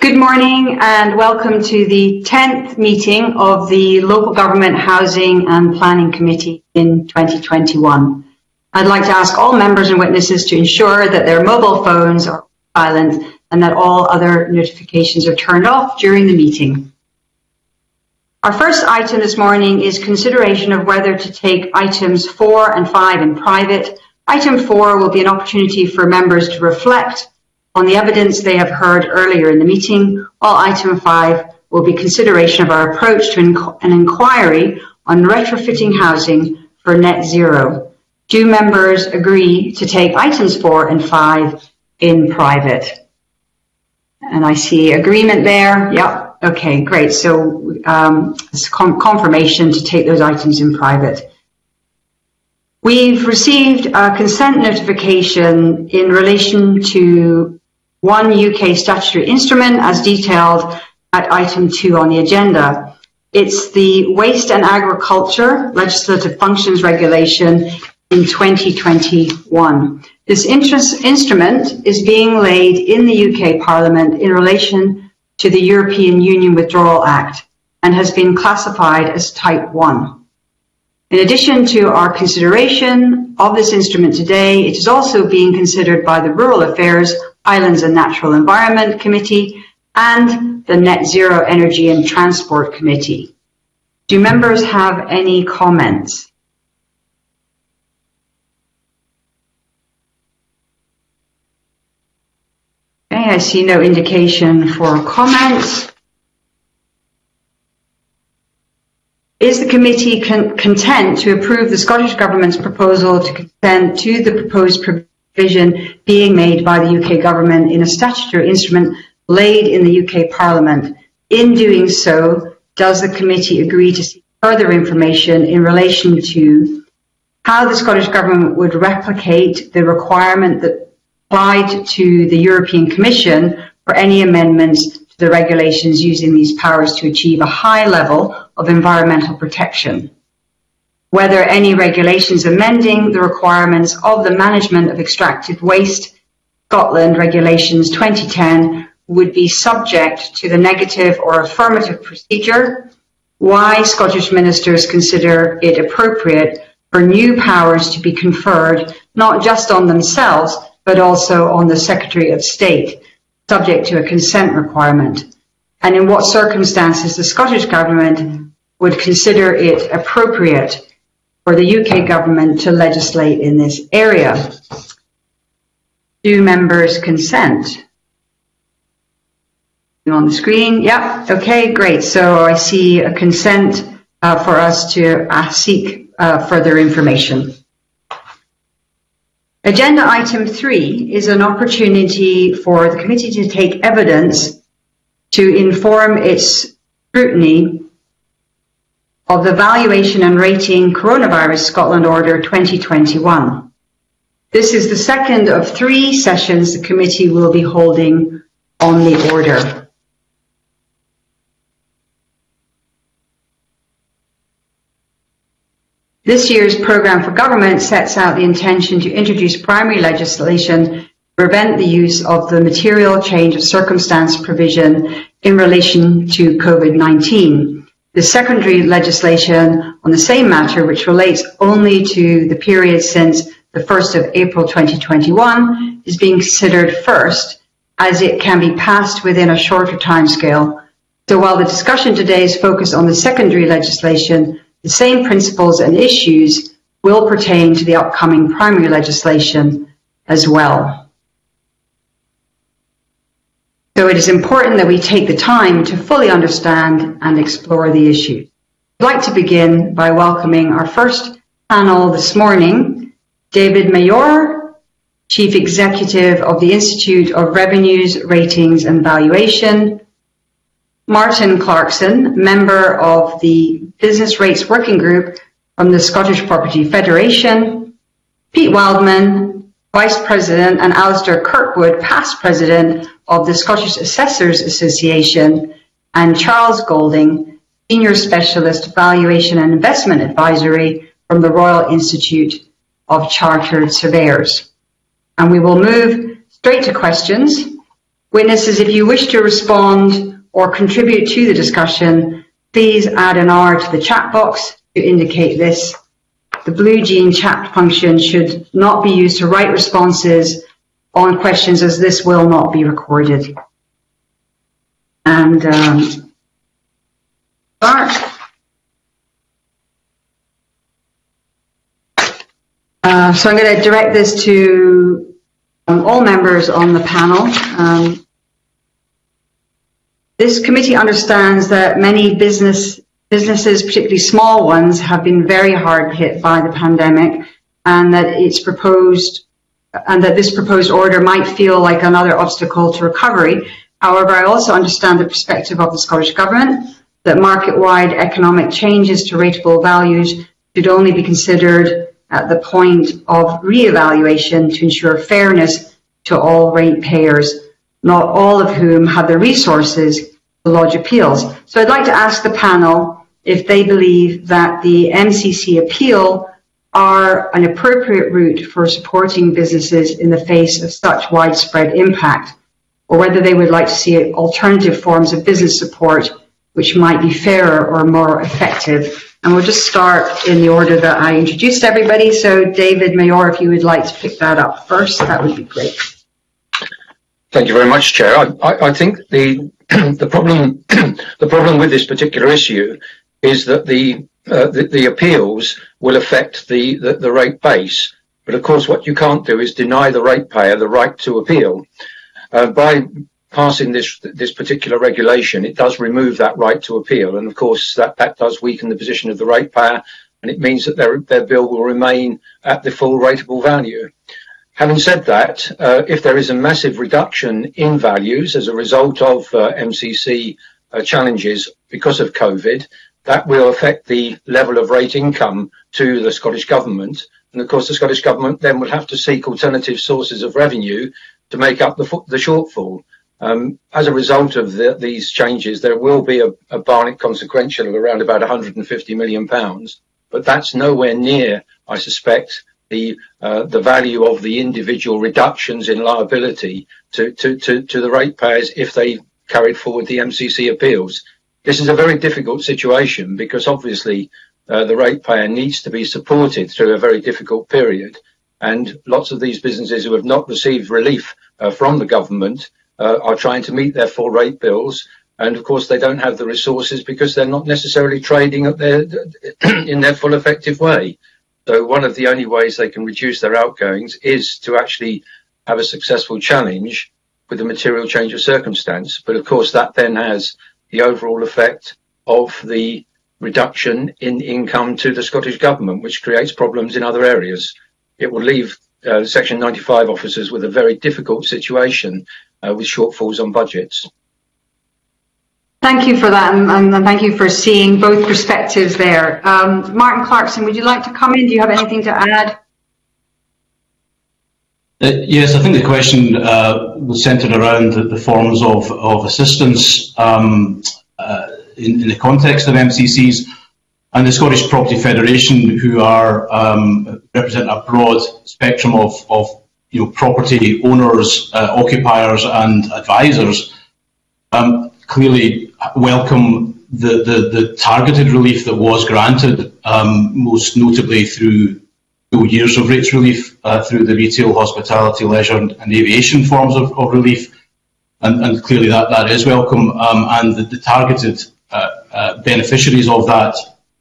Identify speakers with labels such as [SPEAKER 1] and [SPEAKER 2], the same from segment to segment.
[SPEAKER 1] Good morning and welcome to the 10th meeting of the Local Government Housing and Planning Committee in 2021. I'd like to ask all members and witnesses to ensure that their mobile phones are silent and that all other notifications are turned off during the meeting. Our first item this morning is consideration of whether to take items 4 and 5 in private. Item 4 will be an opportunity for members to reflect on the evidence they have heard earlier in the meeting, while item 5 will be consideration of our approach to an inquiry on retrofitting housing for net zero. Do members agree to take items 4 and 5 in private? And I see agreement there. Yep. Okay, great. So it's confirmation to take those items in private. We've received a consent notification in relation to one UK statutory instrument as detailed at item 2 on the agenda. It's the Waste and Agriculture Legislative Functions Regulation in 2021. This instrument is being laid in the UK Parliament in relation to the European Union Withdrawal Act and has been classified as Type 1. In addition to our consideration of this instrument today, it is also being considered by the Rural Affairs, Islands and Natural Environment Committee and the Net Zero Energy and Transport Committee. Do members have any comments? Okay, I see no indication for comments. Is the committee content to approve the Scottish Government's proposal to consent to the proposed provision being made by the UK Government in a statutory instrument laid in the UK Parliament? In doing so, does the committee agree to seek further information in relation to how the Scottish Government would replicate the requirement that applied to the European Commission for any amendments to the regulations using these powers to achieve a high level of environmental protection? Whether any regulations amending the requirements of the Management of Extracted Waste Scotland Regulations 2010 would be subject to the negative or affirmative procedure, why Scottish ministers consider it appropriate for new powers to be conferred not just on themselves but also on the Secretary of State, subject to a consent requirement, and in what circumstances the Scottish Government would consider it appropriate for the UK Government to legislate in this area. Do members consent? On the screen, yep, okay, great. So I see a consent for us to seek further information. Agenda item 3 is an opportunity for the committee to take evidence to inform its scrutiny of the Valuation and Rating Coronavirus Scotland Order 2021. This is the second of 3 sessions the committee will be holding on the order. This year's programme for government sets out the intention to introduce primary legislation to prevent the use of the material change of circumstance provision in relation to COVID-19. The secondary legislation on the same matter, which relates only to the period since the 1st of April 2021, is being considered first, as it can be passed within a shorter timescale. So while the discussion today is focused on the secondary legislation, the same principles and issues will pertain to the upcoming primary legislation as well. So it is important that we take the time to fully understand and explore the issues. I'd like to begin by welcoming our first panel this morning, David Mayor, Chief Executive of the Institute of Revenues, Ratings and Valuation, Martin Clarkson, member of the Business Rates Working Group from the Scottish Property Federation, Pete Wildman, Vice President, and Alistair Kirkwood, past President of the Scottish Assessors Association, and Charles Golding, Senior Specialist Valuation and Investment Advisory from the Royal Institute of Chartered Surveyors. And we will move straight to questions. Witnesses, if you wish to respond or contribute to the discussion, please add an R to the chat box to indicate this. The BlueJean chat function should not be used to write responses on questions, as this will not be recorded. And start. So I'm going to direct this to all members on the panel. This committee understands that many businesses, particularly small ones, have been very hard hit by the pandemic, and that this proposed order might feel like another obstacle to recovery. However, I also understand the perspective of the Scottish Government that market-wide economic changes to rateable values should only be considered at the point of re-evaluation to ensure fairness to all ratepayers, not all of whom have the resources to lodge appeals. So I'd like to ask the panel if they believe that the MCC appeal are an appropriate route for supporting businesses in the face of such widespread impact, or whether they would like to see alternative forms of business support which might be fairer or more effective. And we'll just start in the order that I introduced everybody. So David Mayor, if you would like to pick that up first, that would be great.
[SPEAKER 2] Thank you very much, Chair. I think the problem with this particular issue is that the appeals will affect the rate base. But of course, what you can't do is deny the ratepayer the right to appeal. By passing this particular regulation, it does remove that right to appeal, and of course that does weaken the position of the ratepayer, and it means that their bill will remain at the full rateable value. Having said that, if there is a massive reduction in values as a result of MCC challenges because of COVID, that will affect the level of rate income to the Scottish Government, and of course the Scottish Government then will have to seek alternative sources of revenue to make up the shortfall. As a result of these changes, there will be a Barnett consequential of around about £150 million, but that's nowhere near, I suspect, the value of the individual reductions in liability to the ratepayers if they carried forward the MCC appeals. This is a very difficult situation because obviously the ratepayer needs to be supported through a very difficult period, and lots of these businesses who have not received relief from the government are trying to meet their full rate bills, and of course they don't have the resources because they're not necessarily trading at in their full effective way. So one of the only ways they can reduce their outgoings is to actually have a successful challenge with a material change of circumstance. But of course that then has the overall effect of the reduction in income to the Scottish Government, which creates problems in other areas. It will leave Section 95 officers with a very difficult situation with shortfalls on budgets.
[SPEAKER 1] Thank you for that, and thank you for seeing both perspectives there. Martin Clarkson, would you like to come in? Do you have anything to add?
[SPEAKER 3] Yes, I think the question was centred around the forms of assistance in the context of MCCs, and the Scottish Property Federation, who are represent a broad spectrum of property owners, occupiers, and advisors, clearly welcome the targeted relief that was granted, most notably through 2 years of rates relief through the retail, hospitality, leisure, and aviation forms of relief, and clearly that is welcome, and the targeted beneficiaries of that,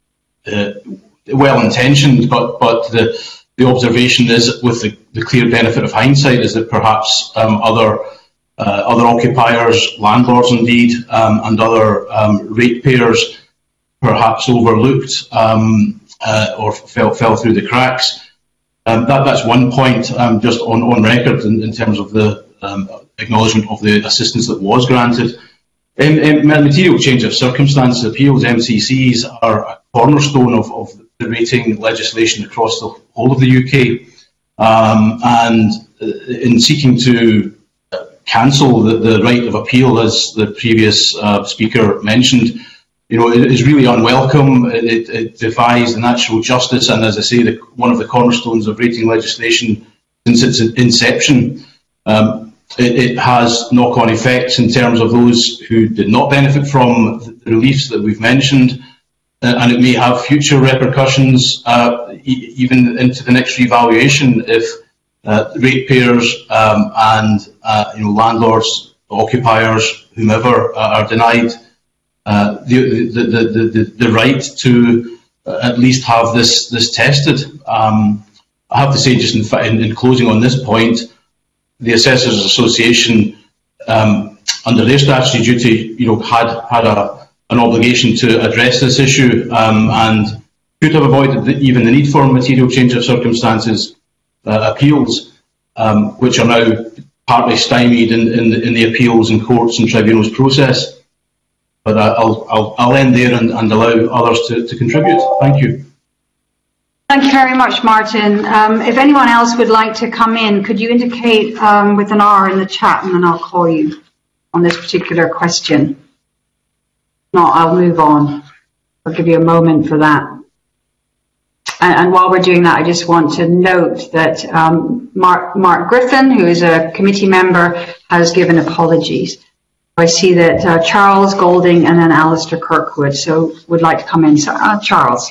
[SPEAKER 3] well intentioned, but the observation is, with the clear benefit of hindsight, is that perhaps other occupiers, landlords indeed, and other ratepayers perhaps overlooked or fell through the cracks. That's one point, just on record in terms of the acknowledgement of the assistance that was granted. Material change of circumstances appeals, MCCs, are a cornerstone of the rating legislation across the whole of the UK, and in seeking to cancel the right of appeal, as the previous speaker mentioned, it is really unwelcome. It defies the natural justice, and as I say, one of the cornerstones of rating legislation since its inception. it has knock-on effects in terms of those who did not benefit from the reliefs that we've mentioned, and it may have future repercussions even into the next revaluation if ratepayers and landlords, occupiers, whomever are denied the right to at least have this tested. I have to say, just in closing on this point, the Assessors Association, under their statutory duty, had an obligation to address this issue and could have avoided even the need for material change of circumstances appeals, which are now partly stymied in the appeals and courts and tribunals process. But I'll end there and allow others to contribute. Thank you.
[SPEAKER 1] Thank you very much, Martin. If anyone else would like to come in, could you indicate with an R in the chat, and then I'll call you on this particular question. No, I'll move on. I'll give you a moment for that. And while we're doing that, I just want to note that Mark Griffin, who is a committee member, has given apologies. I see that Charles Golding and then Alistair Kirkwood, so would like to come in. So, Charles.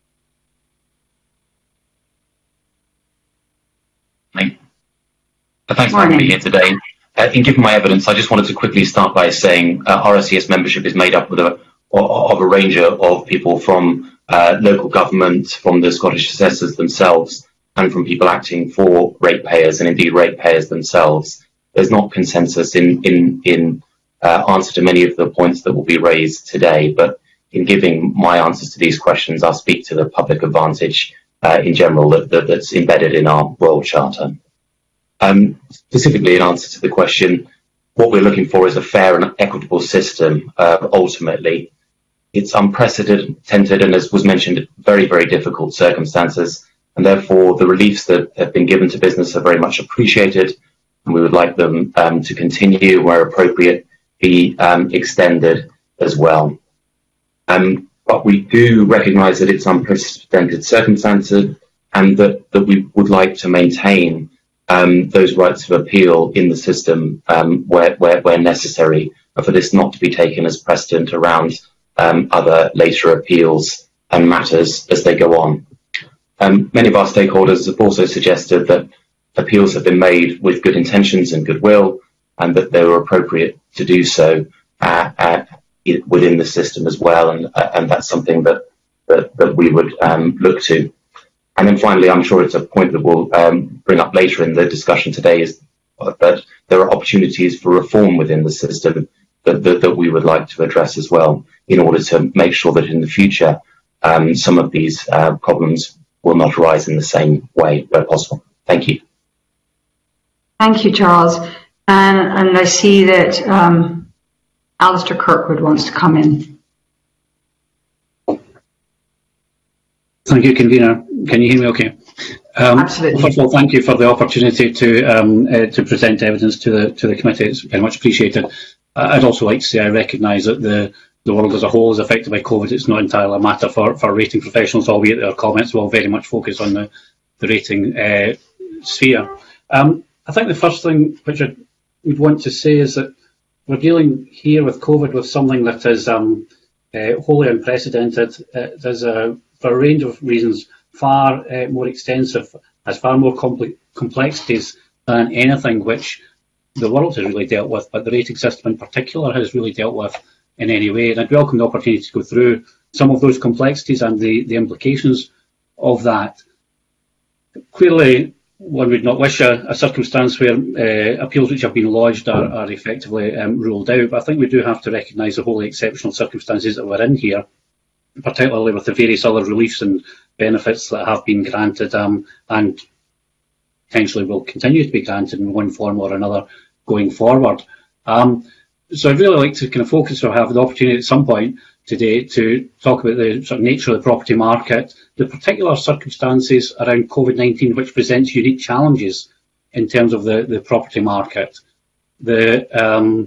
[SPEAKER 4] Thanks for having me here today. In giving my evidence, I just wanted to quickly start by saying RSCS membership is made up of a range of people from local government, from the Scottish assessors themselves, and from people acting for ratepayers and indeed ratepayers themselves. There's not consensus in answer to many of the points that will be raised today, but in giving my answers to these questions, I'll speak to the public advantage in general that's embedded in our Royal Charter. Specifically in answer to the question, what we're looking for is a fair and equitable system. Ultimately, it's unprecedented and, as was mentioned, very, very difficult circumstances, and therefore the reliefs that have been given to business are very much appreciated, and we would like them to continue, where appropriate, be extended as well. But we do recognise that it's unprecedented circumstances, and that we would like to maintain those rights of appeal in the system where necessary, and for this not to be taken as precedent around other later appeals and matters as they go on. Many of our stakeholders have also suggested that appeals have been made with good intentions and goodwill, and that they were appropriate to do so within the system as well, and that's something that we would look to. And then finally, I'm sure it's a point that we'll bring up later in the discussion today, is that there are opportunities for reform within the system that we would like to address as well, in order to make sure that in the future some of these problems will not arise in the same way where possible. Thank you.
[SPEAKER 1] Thank you, Charles. And I see that Alistair Kirkwood wants to come in.
[SPEAKER 5] Thank you, Convener. Can you hear me okay?
[SPEAKER 1] Absolutely.
[SPEAKER 5] First of all, thank you for the opportunity to present evidence to the committee. It's very much appreciated. I'd also like to say I recognise that the world as a whole is affected by COVID. It's not entirely a matter for rating professionals, albeit their comments will very much focus on the rating sphere. I think the first thing which I would want to say is that we're dealing here with COVID with something that is wholly unprecedented. There's for a range of reasons far more extensive, has far more complexities than anything which the world has really dealt with, but the rating system in particular has really dealt with in any way. And I'd welcome the opportunity to go through some of those complexities and the implications of that. Clearly, one would not wish a circumstance where appeals which have been lodged are effectively ruled out, but I think we do have to recognise the wholly exceptional circumstances that we're in here, particularly with the various other reliefs and benefits that have been granted and potentially will continue to be granted in one form or another going forward. So I'd really like to kind of focus, or have the opportunity at some point today, to talk about the sort of nature of the property market, the particular circumstances around COVID-19 which presents unique challenges in terms of the property market, the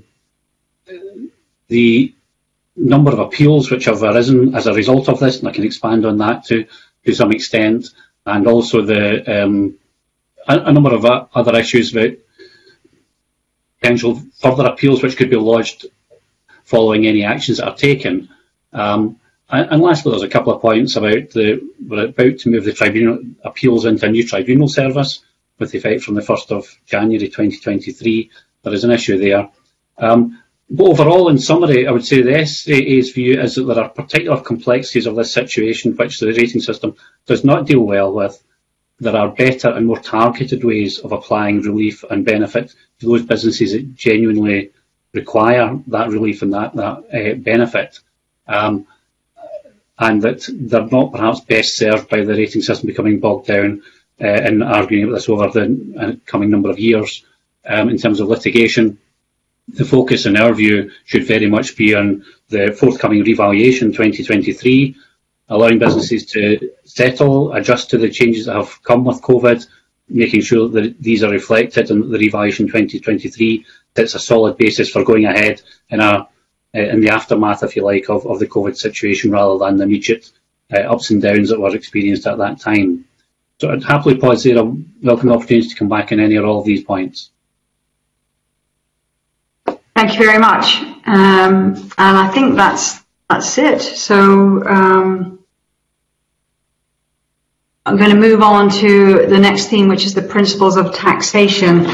[SPEAKER 5] number of appeals which have arisen as a result of this, and I can expand on that to some extent, and also a number of other issues about potential further appeals which could be lodged following any actions that are taken. And lastly, there's a couple of points about we're about to move the tribunal appeals into a new tribunal service with effect from the 1st of January 2023. There is an issue there. But overall, in summary, I would say the SAA's view is that there are particular complexities of this situation which the rating system does not deal well with. There are better and more targeted ways of applying relief and benefit to those businesses that genuinely require that relief and that benefit. And that they're not perhaps best served by the rating system becoming bogged down in arguing about this over the coming number of years. In terms of litigation, the focus in our view should very much be on the forthcoming revaluation 2023, allowing businesses to settle, adjust to the changes that have come with COVID, making sure that these are reflected and the revaluation 2023 sets a solid basis for going ahead in the aftermath, if you like, of the COVID situation rather than the immediate ups and downs that were experienced at that time. So I'd happily pause there. I welcome the opportunity to come back on any or all of these points.
[SPEAKER 1] Thank you very much. And I think that's it. So I'm going to move on to the next theme, which is the principles of taxation.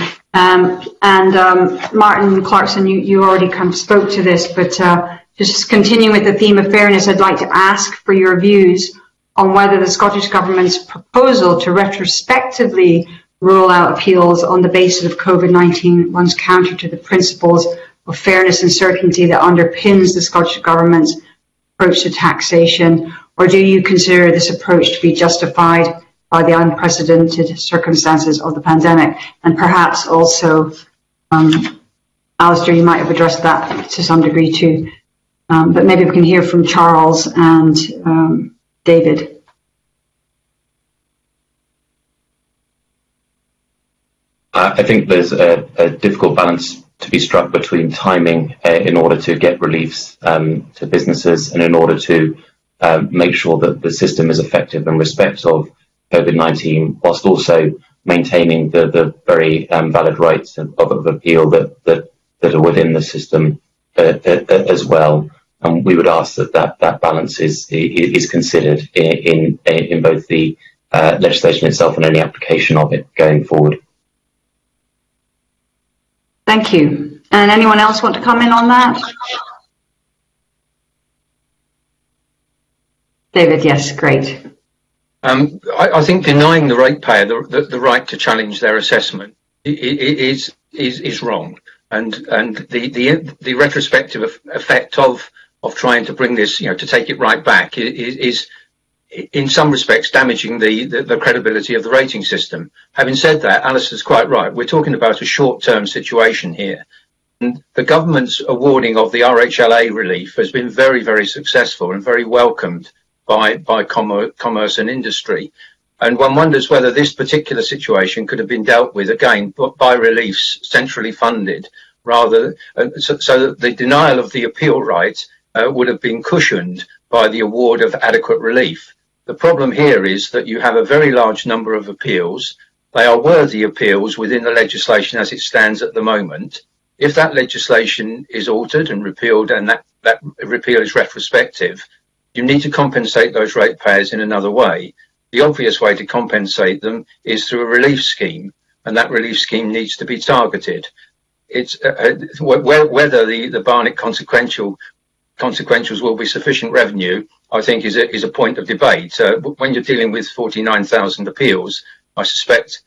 [SPEAKER 1] Martin Clarkson, you already kind of spoke to this, but just continuing with the theme of fairness, I'd like to ask for your views on whether the Scottish Government's proposal to retrospectively rule out appeals on the basis of COVID-19 runs counter to the principles of fairness and certainty that underpins the Scottish Government's approach to taxation, or do you consider this approach to be justified by the unprecedented circumstances of the pandemic? And perhaps also, Alistair, you might have addressed that to some degree too, but maybe we can hear from Charles and David.
[SPEAKER 4] I think there's a difficult balance to be struck between timing in order to get reliefs to businesses and in order to make sure that the system is effective in respect of COVID-19, whilst also maintaining the very valid rights of appeal that are within the system as well. And we would ask that balance is considered in both the legislation itself and any application of it going forward.
[SPEAKER 1] Thank you. And anyone else want to comment on that? David, yes, great.
[SPEAKER 2] I think denying the ratepayer the right to challenge their assessment is wrong, and the retrospective effect of trying to bring this, to take it right back is in some respects damaging the credibility of the rating system. Having said that, Alistair's quite right. We're talking about a short-term situation here. And the government's awarding of the RHLA relief has been very, very successful and very welcomed by commerce and industry. And one wonders whether this particular situation could have been dealt with, again, by reliefs centrally funded, rather so that the denial of the appeal right would have been cushioned by the award of adequate relief. The problem here is that you have a very large number of appeals. They are worthy appeals within the legislation as it stands at the moment. If that legislation is altered and repealed, and that repeal is retrospective, you need to compensate those ratepayers in another way. The obvious way to compensate them is through a relief scheme, and that relief scheme needs to be targeted. It's whether the Barnett consequentials will be sufficient revenue, I think, is a point of debate. When you're dealing with 49,000 appeals, I suspect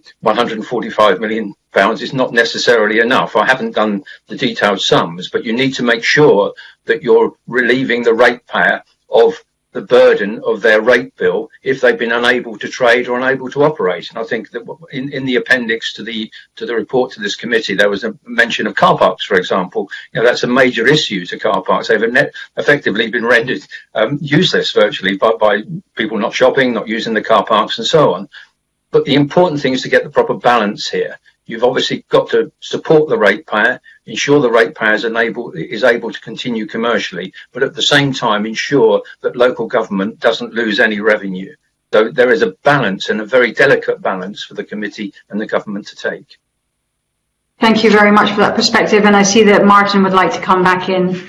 [SPEAKER 2] 145 million pounds is not necessarily enough. I haven't done the detailed sums, but you need to make sure that you're relieving the ratepayer of the burden of their rate bill if they've been unable to trade or unable to operate. And I think that in the appendix to the report to this committee, there was a mention of car parks, for example. That's a major issue to car parks. They've effectively been rendered useless virtually by people not shopping, not using the car parks and so on. But the important thing is to get the proper balance here. You've obviously got to support the ratepayer, ensure the ratepayer is able to continue commercially, but at the same time ensure that local government doesn't lose any revenue. So there is a balance, and a very delicate balance, for the committee and the government to take.
[SPEAKER 1] Thank you very much for that perspective, and I see that Martin would like to come back in.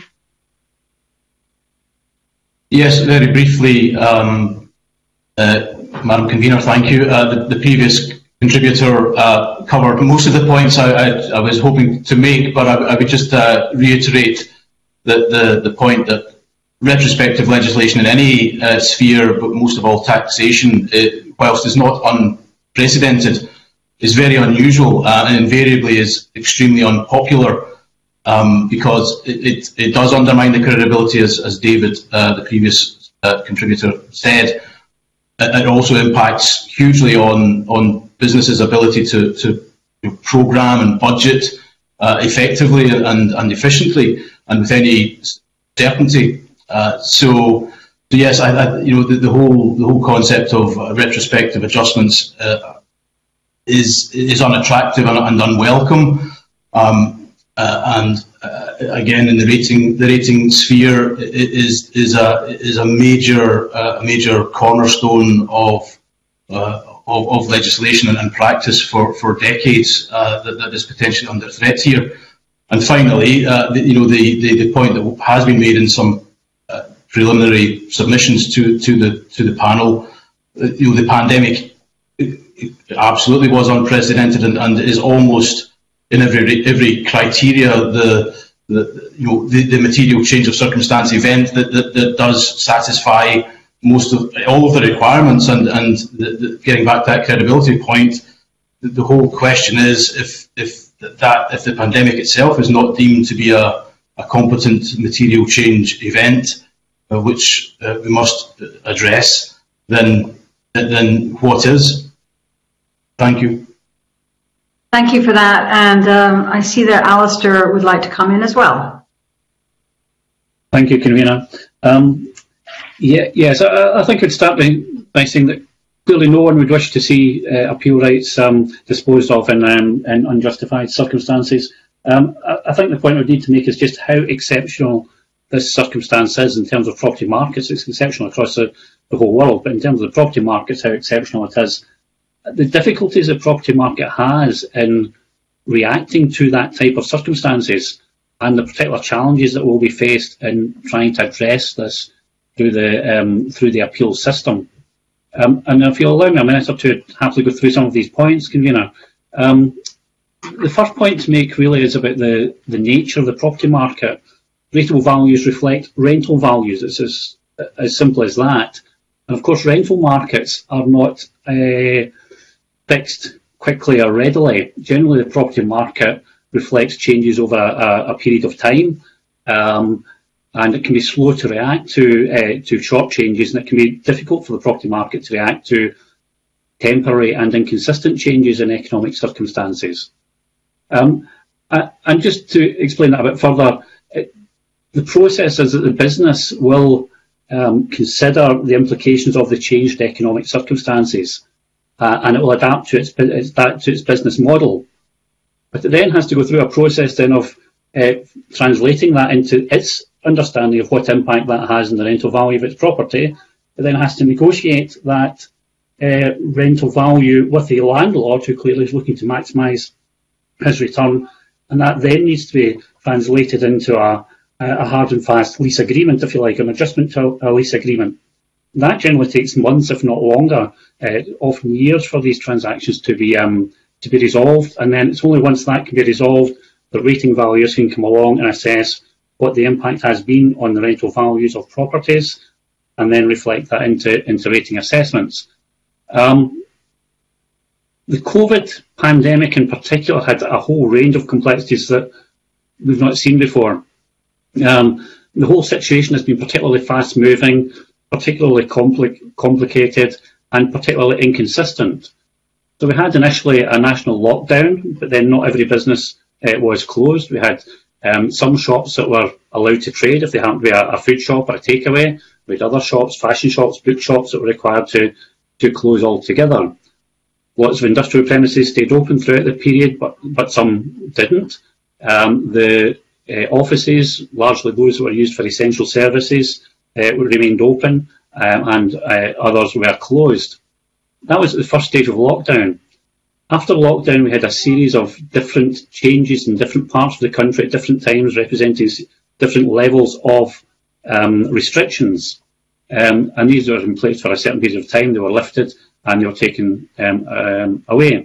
[SPEAKER 3] Yes, very briefly, Madam Convener, thank you. The previous contributor covered most of the points I was hoping to make, but I would just reiterate that the point that retrospective legislation in any sphere, but most of all taxation, whilst is not unprecedented, is very unusual and invariably is extremely unpopular because it does undermine the credibility, as David, the previous contributor, said. It also impacts hugely on businesses' ability to programme and budget effectively and efficiently and with any certainty. So yes, the whole concept of retrospective adjustments is unattractive and unwelcome. Again, in the rating sphere, it is a major cornerstone of legislation and practice for decades that is potentially under threat here. And finally, the point that has been made in some preliminary submissions to the panel, the pandemic absolutely was unprecedented and is almost in every criteria the material change of circumstance event that does satisfy all of the requirements. And getting back to that credibility point, the whole question is if the pandemic itself is not deemed to be a competent material change event which we must address, then what is? Thank you.
[SPEAKER 1] Thank you for that, and I see that Alistair would like to come in as well.
[SPEAKER 5] Thank you, Convener. Yes, I think I'd start by saying that clearly no one would wish to see appeal rights disposed of in unjustified circumstances. I think the point I need to make is just how exceptional this circumstance is in terms of property markets. It's exceptional across the whole world, but in terms of the property markets, how exceptional it is. The difficulties the property market has in reacting to that type of circumstances and the particular challenges that will be faced in trying to address this through the appeal system. And if you'll allow me a minute or two to happily go through some of these points, Convener. The first point to make really is about the nature of the property market. Rateable values reflect rental values. It's as simple as that. And of course, rental markets are not fixed quickly or readily. Generally, the property market reflects changes over a period of time, and it can be slow to react to short changes, and it can be difficult for the property market to react to temporary and inconsistent changes in economic circumstances. And just to explain that a bit further, the process is that the business will consider the implications of the changed economic circumstances, and it will adapt to its business model. But it then has to go through a process then of translating that into its understanding of what impact that has on the rental value of its property. It then has to negotiate that rental value with the landlord, who clearly is looking to maximise his return, and that then needs to be translated into a hard and fast lease agreement, if you like, an adjustment to a lease agreement. That generally takes months, if not longer, often years, for these transactions to be resolved. And then it's only once that can be resolved that rating valuers can come along and assess what the impact has been on the rental values of properties, and then reflect that into rating assessments. The COVID pandemic in particular had a whole range of complexities that we've not seen before. The whole situation has been particularly fast-moving, particularly complicated, and particularly inconsistent. So we had initially a national lockdown, but then not every business was closed. We had some shops that were allowed to trade if they happened to be a food shop or a takeaway. We had other shops, fashion shops, book shops, that were required to close altogether. Lots of industrial premises stayed open throughout the period, but some didn't. The offices, largely those that were used for essential services, remained open, and others were closed. That was the first stage of lockdown. After lockdown, we had a series of different changes in different parts of the country at different times, representing different levels of restrictions. And these were in place for a certain period of time. They were lifted and they were taken away.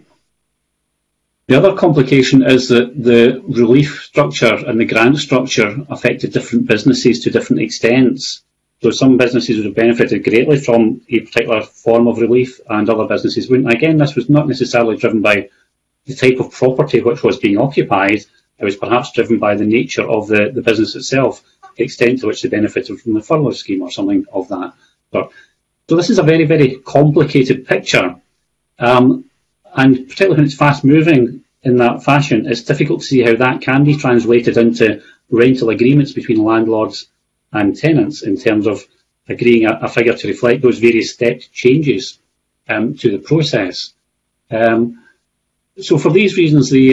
[SPEAKER 5] The other complication is that the relief structure and the grant structure affected different businesses to different extents. So some businesses would have benefited greatly from a particular form of relief and other businesses wouldn't. Again, this was not necessarily driven by the type of property which was being occupied. It was perhaps driven by the nature of the business itself, the extent to which they benefited from the furlough scheme or something of that. So this is a very, very complicated picture. And particularly when it's fast moving in that fashion, it's difficult to see how that can be translated into rental agreements between landlords and tenants in terms of agreeing a figure to reflect those various stepped changes to the process. So for these reasons, the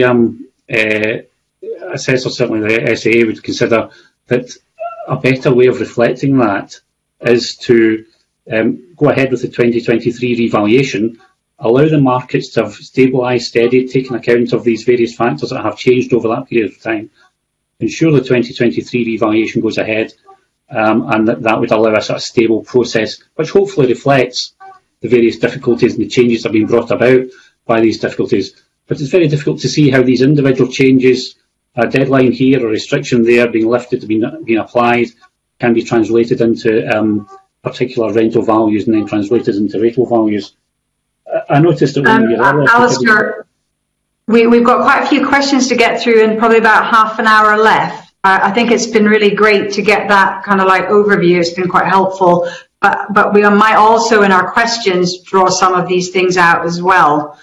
[SPEAKER 5] assessor, certainly the SAA, would consider that a better way of reflecting that is to go ahead with the 2023 revaluation, allow the markets to have stabilised, steadied, taken account of these various factors that have changed over that period of time, ensure the 2023 revaluation goes ahead, and that would allow us a stable process which hopefully reflects the various difficulties and the changes that have been brought about by these difficulties. But it's very difficult to see how these individual changes, a deadline here, a restriction there being lifted, being applied, can be translated into particular rental values and then translated into rental values. I noticed that when
[SPEAKER 1] Alistair, we've got quite a few questions to get through and probably about half an hour left. I think it's been really great to get that kind of like overview. It's been quite helpful. But we might also in our questions draw some of these things out as well.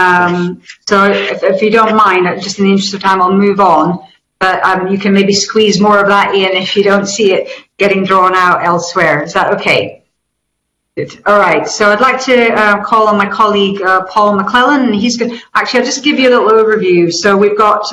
[SPEAKER 1] So if you don't mind, just in the interest of time, I'll move on. But you can maybe squeeze more of that in if you don't see it getting drawn out elsewhere. Is that okay? Good. All right. So I'd like to call on my colleague, Paul McClellan. And he's going to, actually, I'll just give you a little overview. So we've got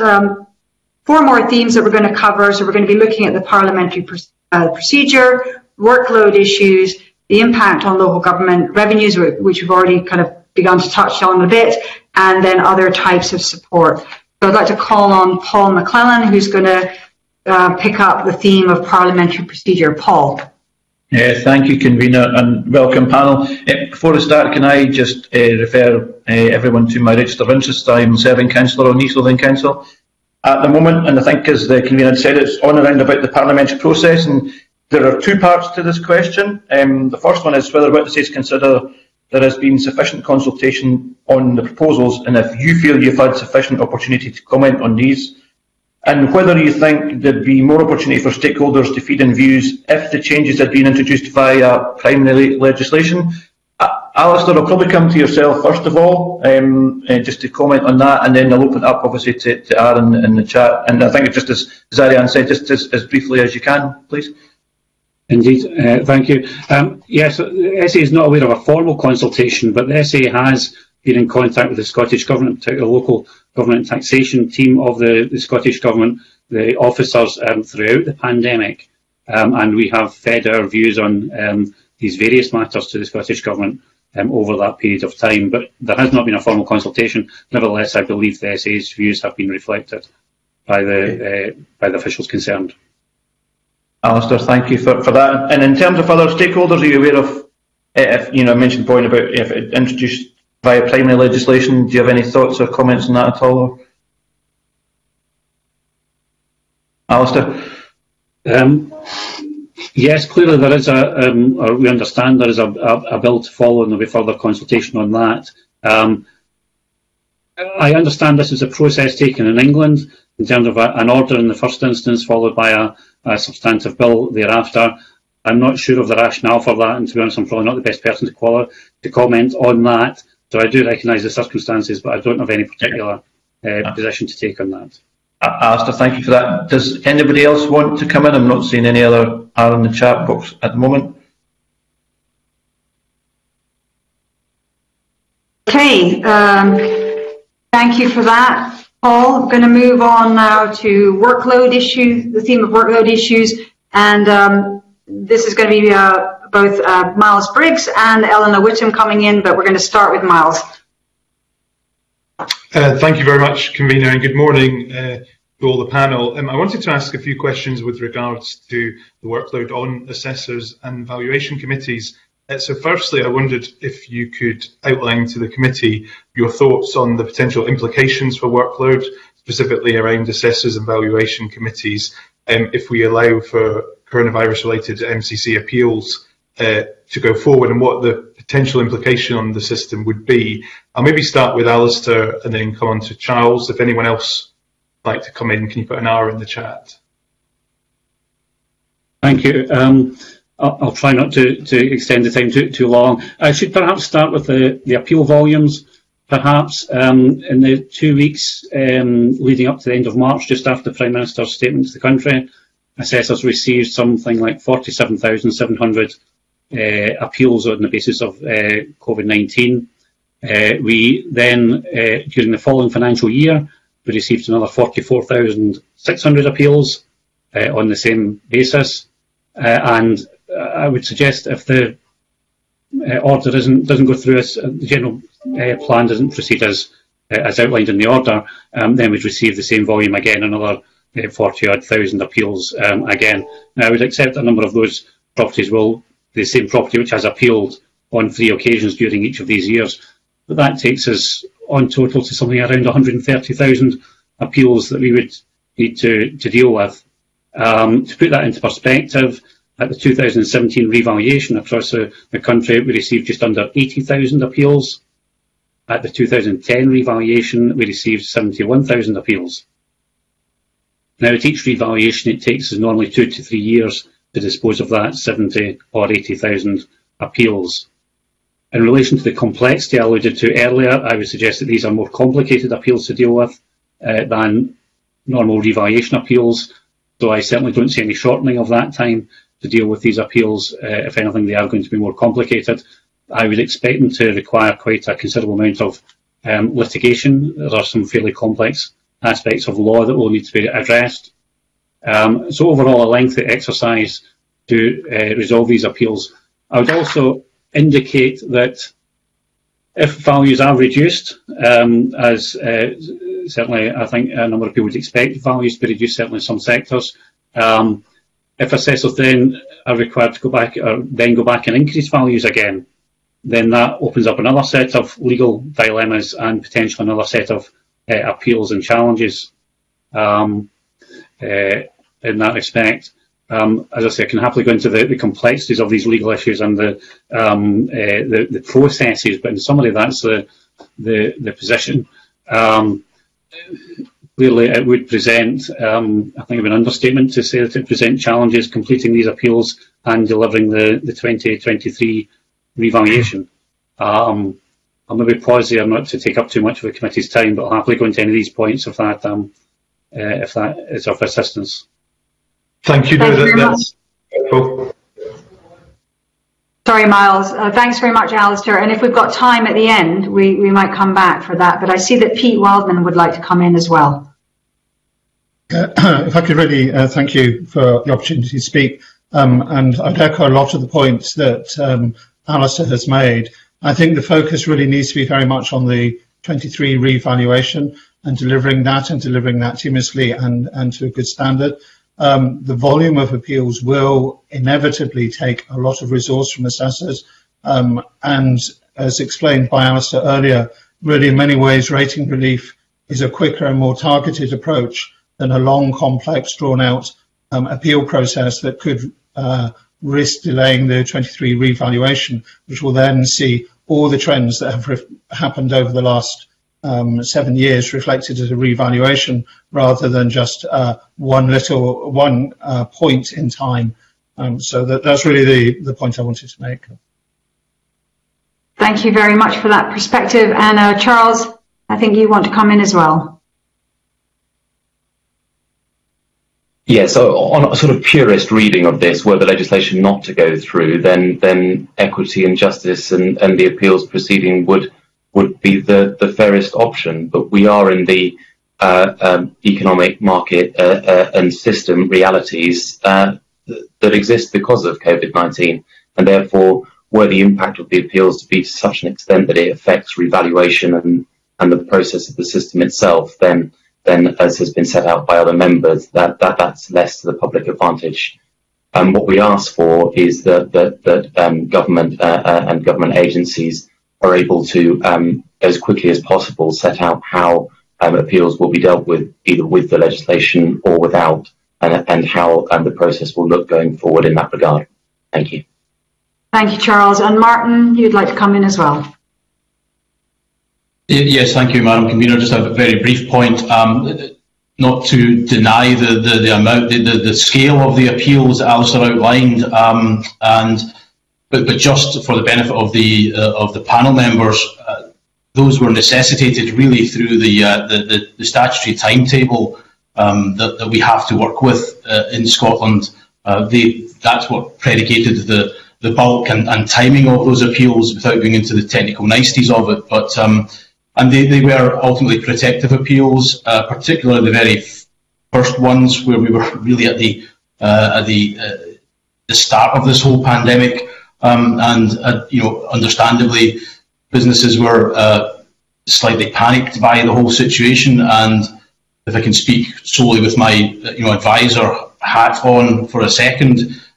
[SPEAKER 1] 4 more themes that we're going to cover. So we're going to be looking at the parliamentary procedure, workload issues, the impact on local government revenues, which we've already kind of begun to touch on a bit, and then other types of support. So I'd like to call on Paul McClellan, who's going to pick up the theme of parliamentary procedure. Paul.
[SPEAKER 6] Thank you, convener, and welcome panel. Before I start, can I just refer everyone to my register of interest? I'm serving councillor on East Lothian Council at the moment, and I think, as the convener said, it's on around about the parliamentary process, and there are 2 parts to this question. The first one is whether witnesses consider there has been sufficient consultation on the proposals, and if you feel you've had sufficient opportunity to comment on these, and whether you think there'd be more opportunity for stakeholders to feed in views if the changes had been introduced via primary legislation. Alistair, I'll probably come to yourself first of all, just to comment on that, and then I'll open it up obviously to Aaron in the chat. And I think it's just as Ariane said, just as briefly as you can, please.
[SPEAKER 5] Indeed, thank you. Yes, the SA is not aware of a formal consultation, but the SA has been in contact with the Scottish Government, particularly the local government and taxation team of the Scottish Government, the officers throughout the pandemic, and we have fed our views on these various matters to the Scottish Government over that period of time. But there has not been a formal consultation. Nevertheless, I believe the SA's views have been reflected by the officials concerned.
[SPEAKER 6] Alistair, thank you for that. And in terms of other stakeholders, are you aware of, if I mentioned the point about if it introduced via primary legislation, do you have any thoughts or comments on that at all? Alistair?
[SPEAKER 5] Yes, clearly there is or we understand there is a bill to follow, and there will be further consultation on that. I understand this is a process taken in England in terms of an order in the first instance, followed by a substantive bill thereafter. I'm not sure of the rationale for that, and to be honest, I'm probably not the best person to comment on that. So I do recognise the circumstances, but I don't have any particular position to take on that.
[SPEAKER 6] Alistair, thank you for that. Does anybody else want to come in? I'm not seeing any other are in the chat box at the moment.
[SPEAKER 1] Okay, thank you for that, Paul. I'm going to move on now to workload issues, the theme of workload issues, and this is going to be both Miles Briggs and Eleanor Whittam coming in, but we're going to start with Miles.
[SPEAKER 7] Thank you very much, Convener, and good morning to all the panel. I wanted to ask a few questions with regards to the workload on assessors and valuation committees. So firstly, I wondered if you could outline to the committee your thoughts on the potential implications for workload, specifically around assessors and valuation committees, if we allow for coronavirus-related MCC appeals to go forward, and what the potential implication on the system would be. I'll maybe start with Alistair and then come on to Charles. If anyone else would like to come in, can you put an R in the chat?
[SPEAKER 5] Thank you. I'll try not to extend the time too long. I should perhaps start with the appeal volumes. Perhaps in the 2 weeks leading up to the end of March, just after the Prime Minister's statement to the country, assessors received something like 47,700 appeals on the basis of COVID-19. We then, during the following financial year, we received another 44,600 appeals on the same basis. And I would suggest if the order doesn't go through, the general plan doesn't proceed as outlined in the order, then we'd receive the same volume again, another 40-odd thousand appeals again. Now, I would accept a number of those properties will the same property which has appealed on 3 occasions during each of these years. But that takes us on total to something around 130,000 appeals that we would need to deal with. To put that into perspective, at the 2017 revaluation across the country, we received just under 80,000 appeals. At the 2010 revaluation, we received 71,000 appeals. Now, at each revaluation, it takes us normally 2 to 3 years to dispose of that 70 or 80,000 appeals. In relation to the complexity I alluded to earlier, I would suggest that these are more complicated appeals to deal with than normal revaluation appeals, so I certainly don't see any shortening of that time to deal with these appeals. If anything, they are going to be more complicated. I would expect them to require quite a considerable amount of litigation. There are some fairly complex aspects of law that will need to be addressed. So overall, a lengthy exercise to resolve these appeals. I would also indicate that if values are reduced, as certainly I think a number of people would expect values to be reduced, certainly in some sectors, if assessors then are required to go back and increase values again, then that opens up another set of legal dilemmas and potentially another set of appeals and challenges in that respect. As I say, I can happily go into the complexities of these legal issues and the processes, but in summary, that's the position. Clearly, it would present, I think it would be an understatement to say that it present challenges completing these appeals and delivering the 2023 revaluation. I'll maybe pause here not to take up too much of the committee's time, but I'll happily go into any of these points if that is of assistance.
[SPEAKER 7] Thank you.
[SPEAKER 1] Thank you very much. Sorry, Miles. Thanks very much, Alistair. And if we've got time at the end, we might come back for that. But I see that Pete Wildman would like to come in as well.
[SPEAKER 8] If I could really thank you for the opportunity to speak. And I'd echo a lot of the points that Alistair has made. I think the focus really needs to be very much on the 23 revaluation and delivering that seamlessly and to a good standard. The volume of appeals will inevitably take a lot of resource from assessors, and as explained by Alistair earlier, really in many ways rating relief is a quicker and more targeted approach than a long, complex, drawn-out appeal process that could risk delaying the 23 revaluation, which will then see all the trends that have happened over the last 7 years reflected as a revaluation rather than just one point in time. So that's really the point I wanted to make.
[SPEAKER 1] Thank you very much for that perspective. And Charles, I think you want to come in as well.
[SPEAKER 4] Yeah, so on a sort of purist reading of this, were the legislation not to go through, then equity and justice and the appeals proceeding would be the fairest option. But we are in the economic market and system realities that exist because of COVID-19, and therefore, were the impact of the appeals to be to such an extent that it affects revaluation the process of the system itself, then as has been set out by other members, that's less to the public advantage. What we ask for is that government and government agencies are able to, as quickly as possible, set out how appeals will be dealt with, either with the legislation or without, and how the process will look going forward in that regard. Thank you.
[SPEAKER 1] Thank you, Charles. And Martin, you'd like to come in as well.
[SPEAKER 3] Yes, thank you, Madam Convener. Just a very brief point. Not to deny the amount, the scale of the appeals that Alistair outlined, but just for the benefit of the panel members, those were necessitated really through the statutory timetable that we have to work with in Scotland. That's what predicated the bulk and timing of those appeals, without going into the technical niceties of it. But and they were ultimately protective appeals, particularly the very first ones where we were really at the start of this whole pandemic, understandably, businesses were slightly panicked by the whole situation. And if I can speak solely with my advisor hat on for a second,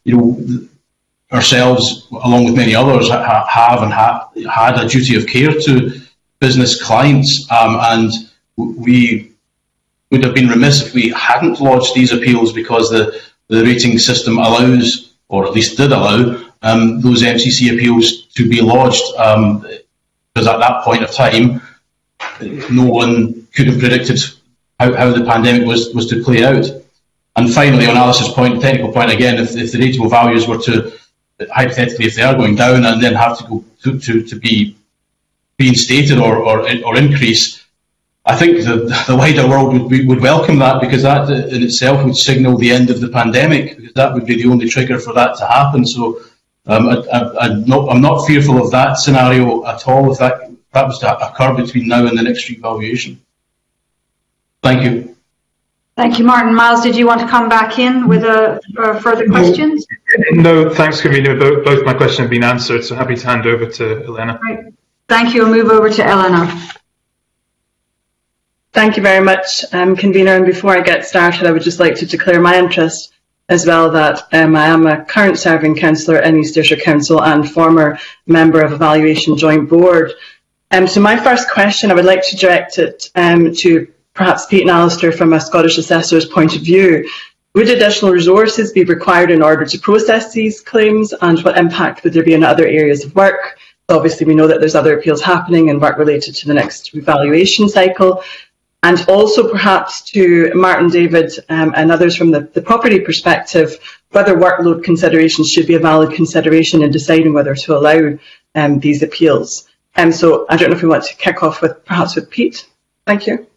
[SPEAKER 3] ourselves, along with many others, have and had a duty of care to business clients, and we would have been remiss if we hadn't lodged these appeals, because the rating system allows, or at least did allow, those MCC appeals to be lodged, because at that point of time no one could have predicted how the pandemic was to play out. And finally, on Alice's point, technical point again, if the rateable values were to, hypothetically, if they are going down and then have to go to be reinstated or increase, I think the wider world would welcome that, because that in itself would signal the end of the pandemic, because that would be the only trigger for that to happen. So I'm not fearful of that scenario at all, if that was to occur between now and the next revaluation. Thank you.
[SPEAKER 1] Thank you, Martin. Miles, did you want to come back in with further questions?
[SPEAKER 7] No, thanks, Convener. Both my questions have been answered, so happy to hand over to Elena.
[SPEAKER 1] Right. Thank you. We'll move over to Elena.
[SPEAKER 9] Thank you very much, Convener. And before I get started, I would just like to declare my interest as well that I am a current serving councillor in East Ayrshire Council and former member of Evaluation Joint Board. So my first question, I would like to direct it to perhaps Pete and Alistair from a Scottish assessor's point of view. Would additional resources be required in order to process these claims, and what impact would there be on other areas of work? Obviously, we know that there's other appeals happening and work related to the next revaluation cycle. And also perhaps to Martin, David and others from the property perspective, whether workload considerations should be a valid consideration in deciding whether to allow these appeals. So I don't know if we want to kick off perhaps with Pete. Thank you.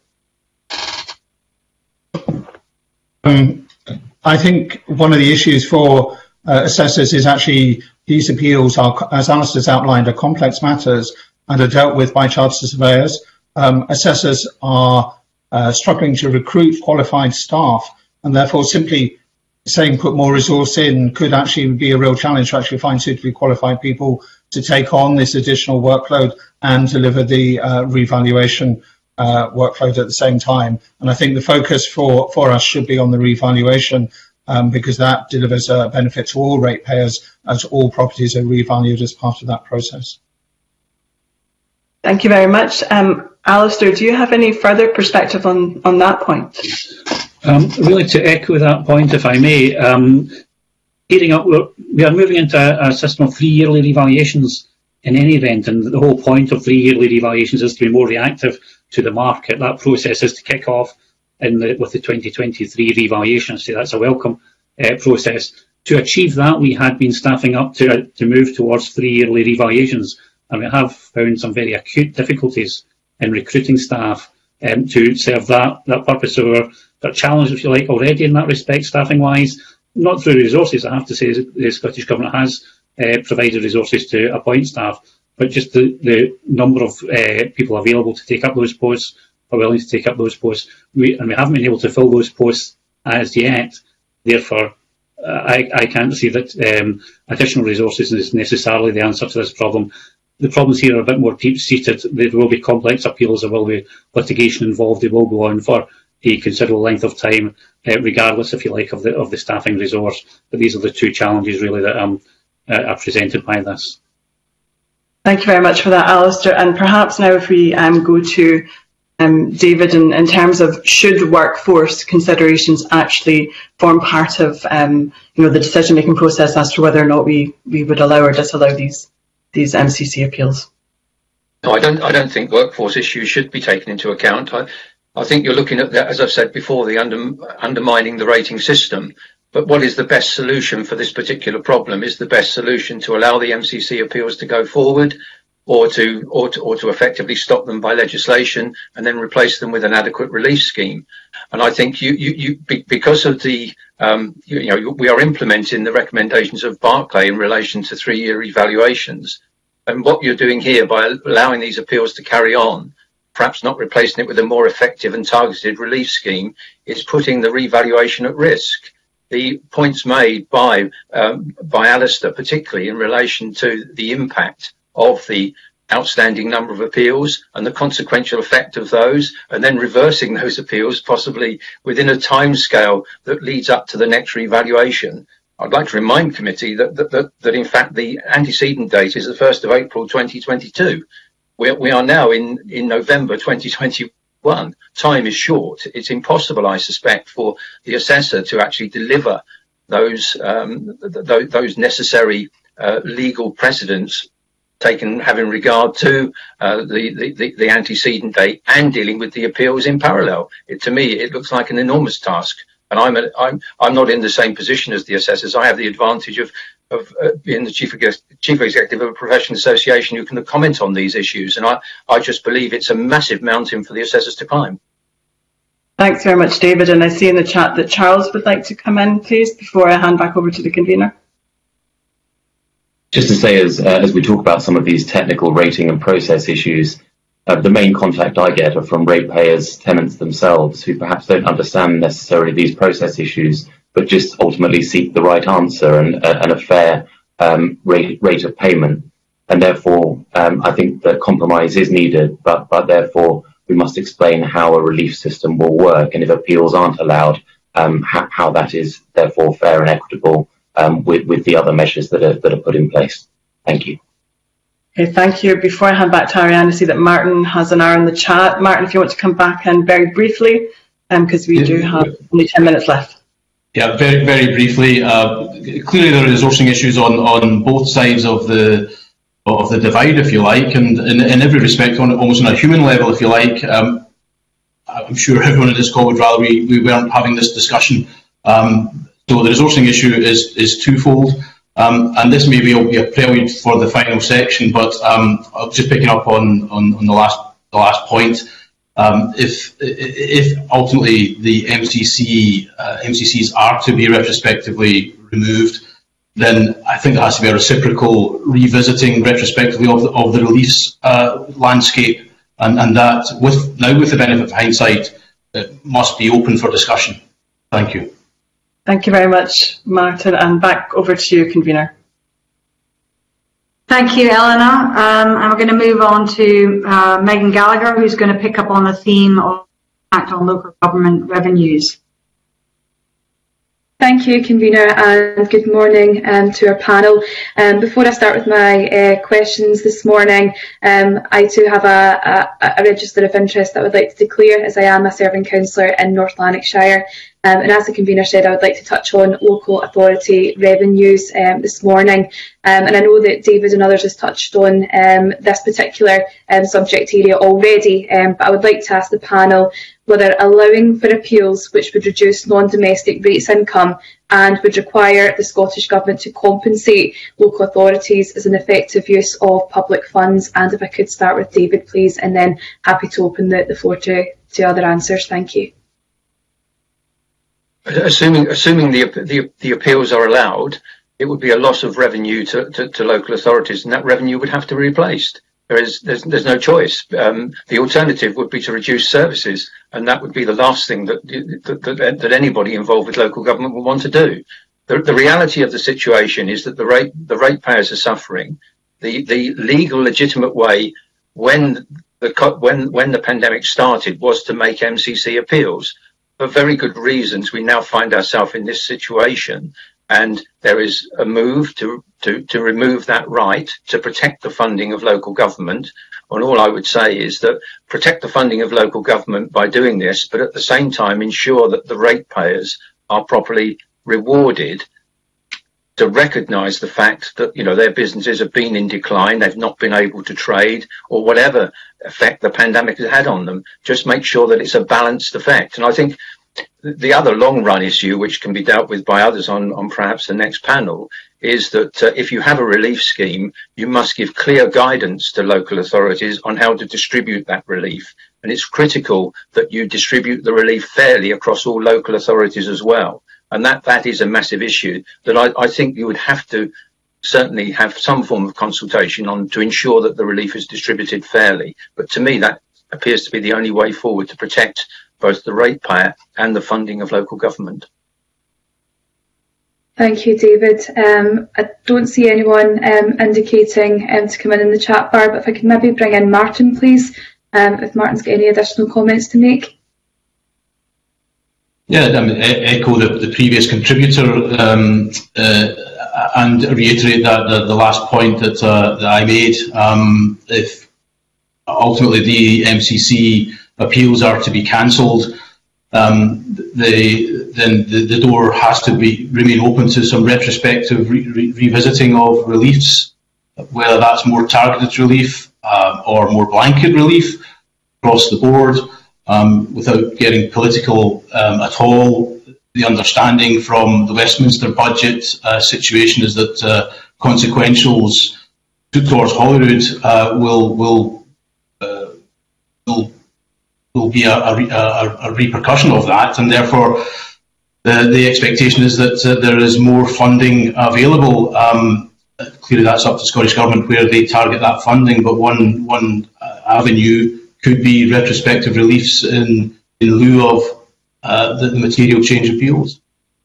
[SPEAKER 8] I think one of the issues for assessors is actually these appeals are, as Alistair's outlined, are complex matters and are dealt with by chartered surveyors. Assessors are struggling to recruit qualified staff, and therefore simply saying put more resource in could actually be a real challenge to actually find suitably qualified people to take on this additional workload and deliver the revaluation workload at the same time. And I think the focus for us should be on the revaluation, because that delivers a benefit to all ratepayers as all properties are revalued as part of that process.
[SPEAKER 9] Thank you very much. Alistair, do you have any further perspective on that point?
[SPEAKER 5] Really, to echo that point, if I may, we are moving into a system of 3 yearly revaluations in any event, and the whole point of 3 yearly revaluations is to be more reactive to the market. That process is to kick off with the 2023 revaluation, so that's a welcome process. To achieve that, we had been staffing up to move towards 3 yearly revaluations, and we have found some very acute difficulties in recruiting staff to serve that purpose. So we're challenged, if you like, already in that respect, staffing-wise. Not through resources, I have to say, the Scottish Government has provided resources to appoint staff, but just the number of people available to take up those posts, are willing to take up those posts. We haven't been able to fill those posts as yet. Therefore, I can't see that additional resources is necessarily the answer to this problem. the problems here are a bit more deep-seated. There will be complex appeals, there will be litigation involved, they will go on for a considerable length of time, regardless, if you like, of the staffing resource. But these are the two challenges really that are presented by this.
[SPEAKER 9] Thank you very much for that, Alistair. And perhaps now if we go to David, in terms of should workforce considerations actually form part of the decision-making process as to whether or not we would allow or disallow these MCC appeals?
[SPEAKER 2] No, I don't think workforce issues should be taken into account. I think you're looking at that, as I've said before, the undermining the rating system. But what is the best solution for this particular problem? Is the best solution to allow the MCC appeals to go forward, or to effectively stop them by legislation and then replace them with an adequate relief scheme? And I think because of the we are implementing the recommendations of Barclay in relation to 3-year evaluations, and what you're doing here by allowing these appeals to carry on, perhaps not replacing it with a more effective and targeted relief scheme, is putting the revaluation at risk. The points made by Alistair, particularly in relation to the impact of the outstanding number of appeals and the consequential effect of those, and then reversing those appeals possibly within a timescale that leads up to the next revaluation. I'd like to remind committee that in fact the antecedent date is the 1st of April 2022. We are now in November 2021. Time is short. It's impossible, I suspect, for the assessor to actually deliver those necessary legal precedents having regard to the antecedent date and dealing with the appeals in parallel. To me, it looks like an enormous task. And I'm not in the same position as the assessors. I have the advantage of being the chief executive of a professional association who can comment on these issues. And I just believe it's a massive mountain for the assessors to climb.
[SPEAKER 9] Thanks very much, David. And I see in the chat that Charles would like to come in, please, before I hand back over to the convener.
[SPEAKER 4] Just to say, as we talk about some of these technical rating and process issues, the main contact I get are from ratepayers, tenants themselves, who perhaps don't understand necessarily these process issues, but just ultimately seek the right answer and a fair rate of payment. And therefore, I think that compromise is needed, but therefore we must explain how a relief system will work, and if appeals aren't allowed, how that is therefore fair and equitable with the other measures that are put in place. Thank you.
[SPEAKER 9] Okay, thank you. Before I hand back to Ariane, I see that Martin has an hour in the chat. Martin, if you want to come back in very briefly, because we do have only 10 minutes left.
[SPEAKER 3] Yeah, very, very briefly. Clearly, there are resourcing issues on both sides of the divide, if you like, and in every respect, almost on a human level, if you like. I'm sure everyone in this call would rather we weren't having this discussion. So the resourcing issue is twofold. And this maybe will be a prelude for the final section, but just picking up on the last point, if ultimately the MCCs are to be retrospectively removed, then I think there has to be a reciprocal revisiting retrospectively of the reliefs landscape, and that with the benefit of hindsight, it must be open for discussion. Thank you.
[SPEAKER 9] Thank you very much, Martin, and back over to you, convener.
[SPEAKER 1] Thank you, Eleanor. And we're going to move on to Megan Gallagher, who's going to pick up on the theme of impact on local government revenues.
[SPEAKER 10] Thank you, convener, and good morning to our panel. Before I start with my questions this morning, I too have a register of interest that I would like to declare, as I am a serving councillor in North Lanarkshire. And as the convener said, I would like to touch on local authority revenues this morning. And I know that David and others has touched on this particular subject area already, but I would like to ask the panel whether allowing for appeals which would reduce non-domestic rates income and would require the Scottish Government to compensate local authorities is an effective use of public funds. And if I could start with David, please, and then happy to open the floor to other answers. Thank you.
[SPEAKER 2] Assuming the appeals are allowed, it would be a loss of revenue to local authorities, and that revenue would have to be replaced. There's no choice. The alternative would be to reduce services, and that would be the last thing that anybody involved with local government would want to do. The reality of the situation is that the ratepayers are suffering. the legal, legitimate way when the pandemic started was to make MCC appeals. For very good reasons, we now find ourselves in this situation, and there is a move to remove that right to protect the funding of local government. And all I would say is that protect the funding of local government by doing this, but at the same time ensure that the ratepayers are properly rewarded, to recognise the fact that, you know, their businesses have been in decline, they've not been able to trade, or whatever effect the pandemic has had on them. Just make sure that it's a balanced effect. And I think the other long run issue, which can be dealt with by others on perhaps the next panel, is that if you have a relief scheme, you must give clear guidance to local authorities on how to distribute that relief. And it's critical that you distribute the relief fairly across all local authorities as well. And that is a massive issue that I think you would have to certainly have some form of consultation on to ensure that the relief is distributed fairly. But to me, that appears to be the only way forward to protect both the ratepayer and the funding of local government.
[SPEAKER 10] Thank you, David. I don't see anyone indicating to come in the chat bar, but if I could maybe bring in Martin, please, if Martin's got any additional comments to make.
[SPEAKER 3] Yeah, I mean, echo the previous contributor and reiterate that the last point that I made. If ultimately the MCC appeals are to be cancelled, then the door has to remain open to some retrospective revisiting of reliefs, whether that's more targeted relief or more blanket relief across the board. Without getting political at all, the understanding from the Westminster budget situation is that consequentials towards Holyrood will be a repercussion of that, and therefore the expectation is that there is more funding available. Clearly, that's up to Scottish Government where they target that funding, but one avenue could be retrospective reliefs in lieu of the material change appeals.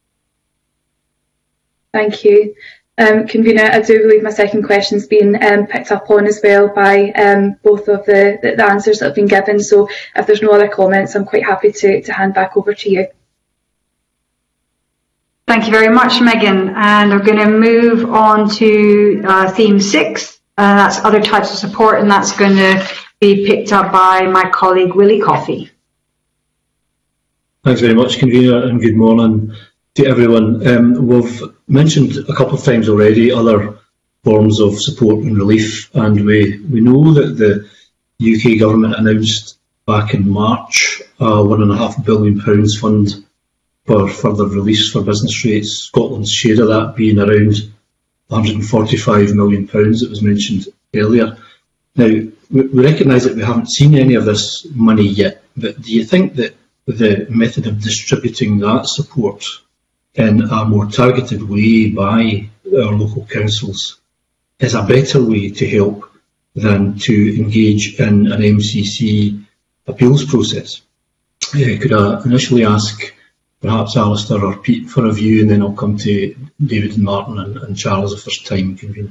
[SPEAKER 10] Thank you. Convener, I do believe my second question's been picked up on as well by both of the answers that have been given, so if there's no other comments, I'm quite happy to hand back over to you.
[SPEAKER 1] Thank you very much, Megan. And we're going to move on to theme 6. That's other types of support, and that's going to be picked up by my colleague Willie Coffey.
[SPEAKER 11] Thanks very much, Convener, and good morning to everyone. We've mentioned a couple of times already other forms of support and relief, and we know that the UK Government announced back in March a £1.5 billion fund for further release for business rates. Scotland's share of that being around £145 million that was mentioned earlier. Now, we recognise that we haven't seen any of this money yet, but do you think that the method of distributing that support in a more targeted way by our local councils is a better way to help than to engage in an MCC appeals process? Could I initially ask perhaps Alistair or Pete for a view, and then I'll come to David and Martin and Charles if there's time, Convener.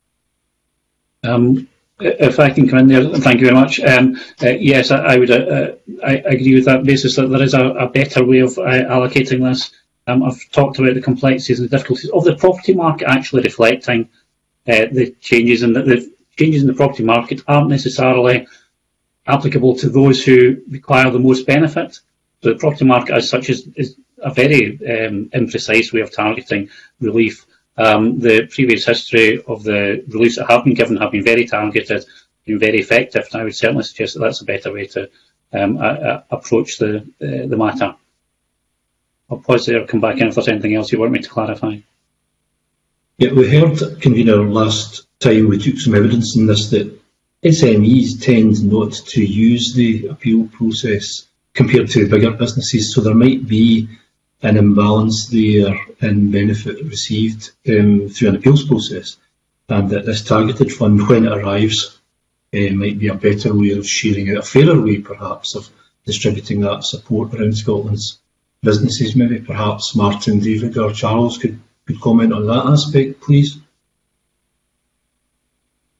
[SPEAKER 5] If I can come in there, thank you very much. Yes, I would I agree with that basis that there is a better way of allocating this. I've talked about the complexities and the difficulties of the property market actually reflecting the changes, and the changes in the property market aren't necessarily applicable to those who require the most benefit. So the property market as such is a very imprecise way of targeting relief. The previous history of the reliefs that have been given have been very targeted, been very effective, and I would certainly suggest that that's a better way to approach the matter. I'll pause there and come back in if there's anything else you want me to clarify.
[SPEAKER 11] Yeah, we heard, Convener, last time we took some evidence in this that SMEs tend not to use the appeal process compared to bigger businesses, so there might be an imbalance there in benefit received through an appeals process, and that this targeted fund, when it arrives, might be a better way of sharing out, a fairer way perhaps of distributing that support around Scotland's businesses. Maybe perhaps Martin, David or Charles could comment on that aspect, please.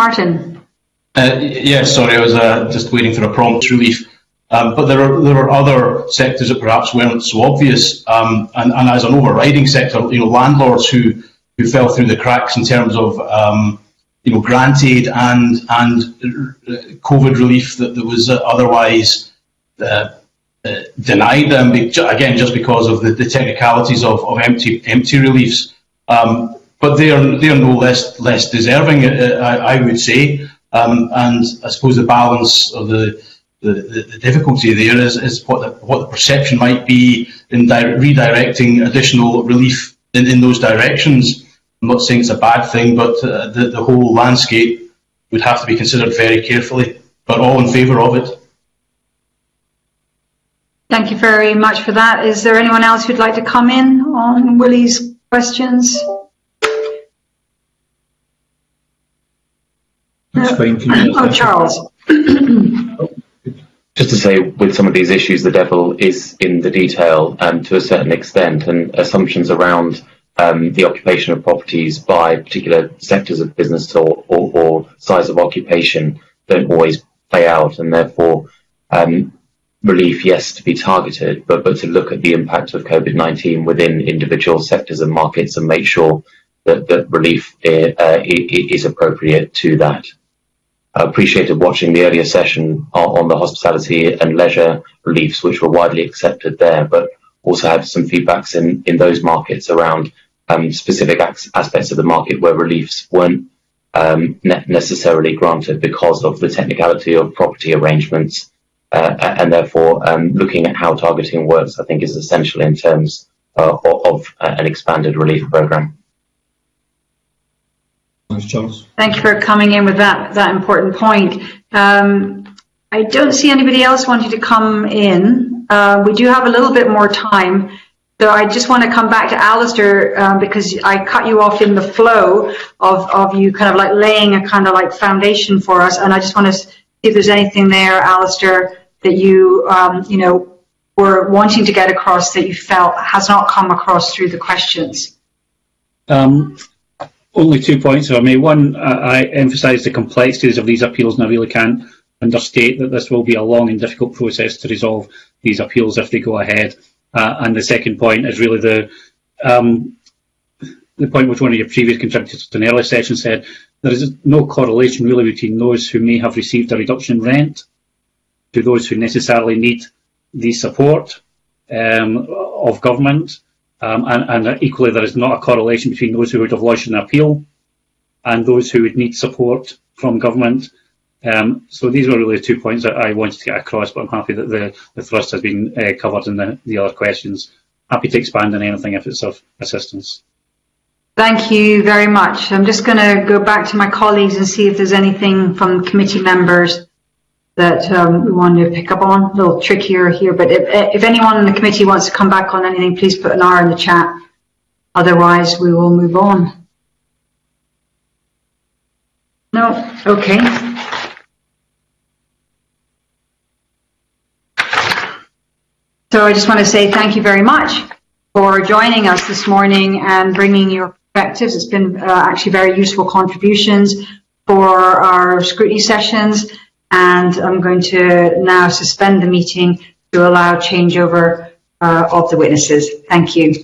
[SPEAKER 1] Martin.
[SPEAKER 3] Yeah, sorry, I was just waiting for a prompt relief. But there are other sectors that perhaps weren't so obvious, and as an overriding sector, landlords who fell through the cracks in terms of grant aid and COVID relief that was otherwise denied them, again just because of the technicalities of empty reliefs. But they are no less deserving, I would say. And I suppose the balance of the difficulty there is what the perception might be in redirecting additional relief in those directions. I'm not saying it's a bad thing, but the whole landscape would have to be considered very carefully. But all in favour of it.
[SPEAKER 1] Thank you very much for that. Is there anyone else who'd like to come in on Willie's questions?
[SPEAKER 11] That's fine.
[SPEAKER 1] Charles.
[SPEAKER 4] Just to say, with some of these issues, the devil is in the detail to a certain extent, and assumptions around the occupation of properties by particular sectors of business or size of occupation don't always play out, and therefore relief, yes, to be targeted, but to look at the impact of COVID-19 within individual sectors and markets and make sure that relief is appropriate to that. I appreciated watching the earlier session on the hospitality and leisure reliefs, which were widely accepted there, but also had some feedbacks in those markets around specific aspects of the market where reliefs weren't necessarily granted because of the technicality of property arrangements. And therefore, looking at how targeting works, I think, is essential in terms of an expanded relief programme.
[SPEAKER 11] Thanks, Charles.
[SPEAKER 1] Thank you for coming in with that important point. I don't see anybody else wanting to come in. We do have a little bit more time, so I just want to come back to Alistair because I cut you off in the flow of you kind of like laying a kind of like foundation for us, and I just want to see if there's anything there, Alistair, that you were wanting to get across that you felt has not come across through the questions.
[SPEAKER 5] Only 2 points for me. One, I emphasise the complexities of these appeals, and I really can't understate that this will be a long and difficult process to resolve these appeals if they go ahead. And the second point is really the point which one of your previous contributors to an earlier session said. There is no correlation really between those who may have received a reduction in rent to those who necessarily need the support of government. And equally, there is not a correlation between those who would have lodged an appeal and those who would need support from government. So these were really the 2 points that I wanted to get across, but I'm happy that the thrust has been covered in the other questions. Happy to expand on anything if it's of assistance.
[SPEAKER 1] Thank you very much. I'm just going to go back to my colleagues and see if there's anything from committee members that we want to pick up on. A little trickier here, but if anyone in the committee wants to come back on anything, please put an R in the chat. Otherwise, we will move on. No? Okay. So I just want to say thank you very much for joining us this morning and bringing your perspectives. It's been actually very useful contributions for our scrutiny sessions. And I'm going to now suspend the meeting to allow changeover of the witnesses. Thank you.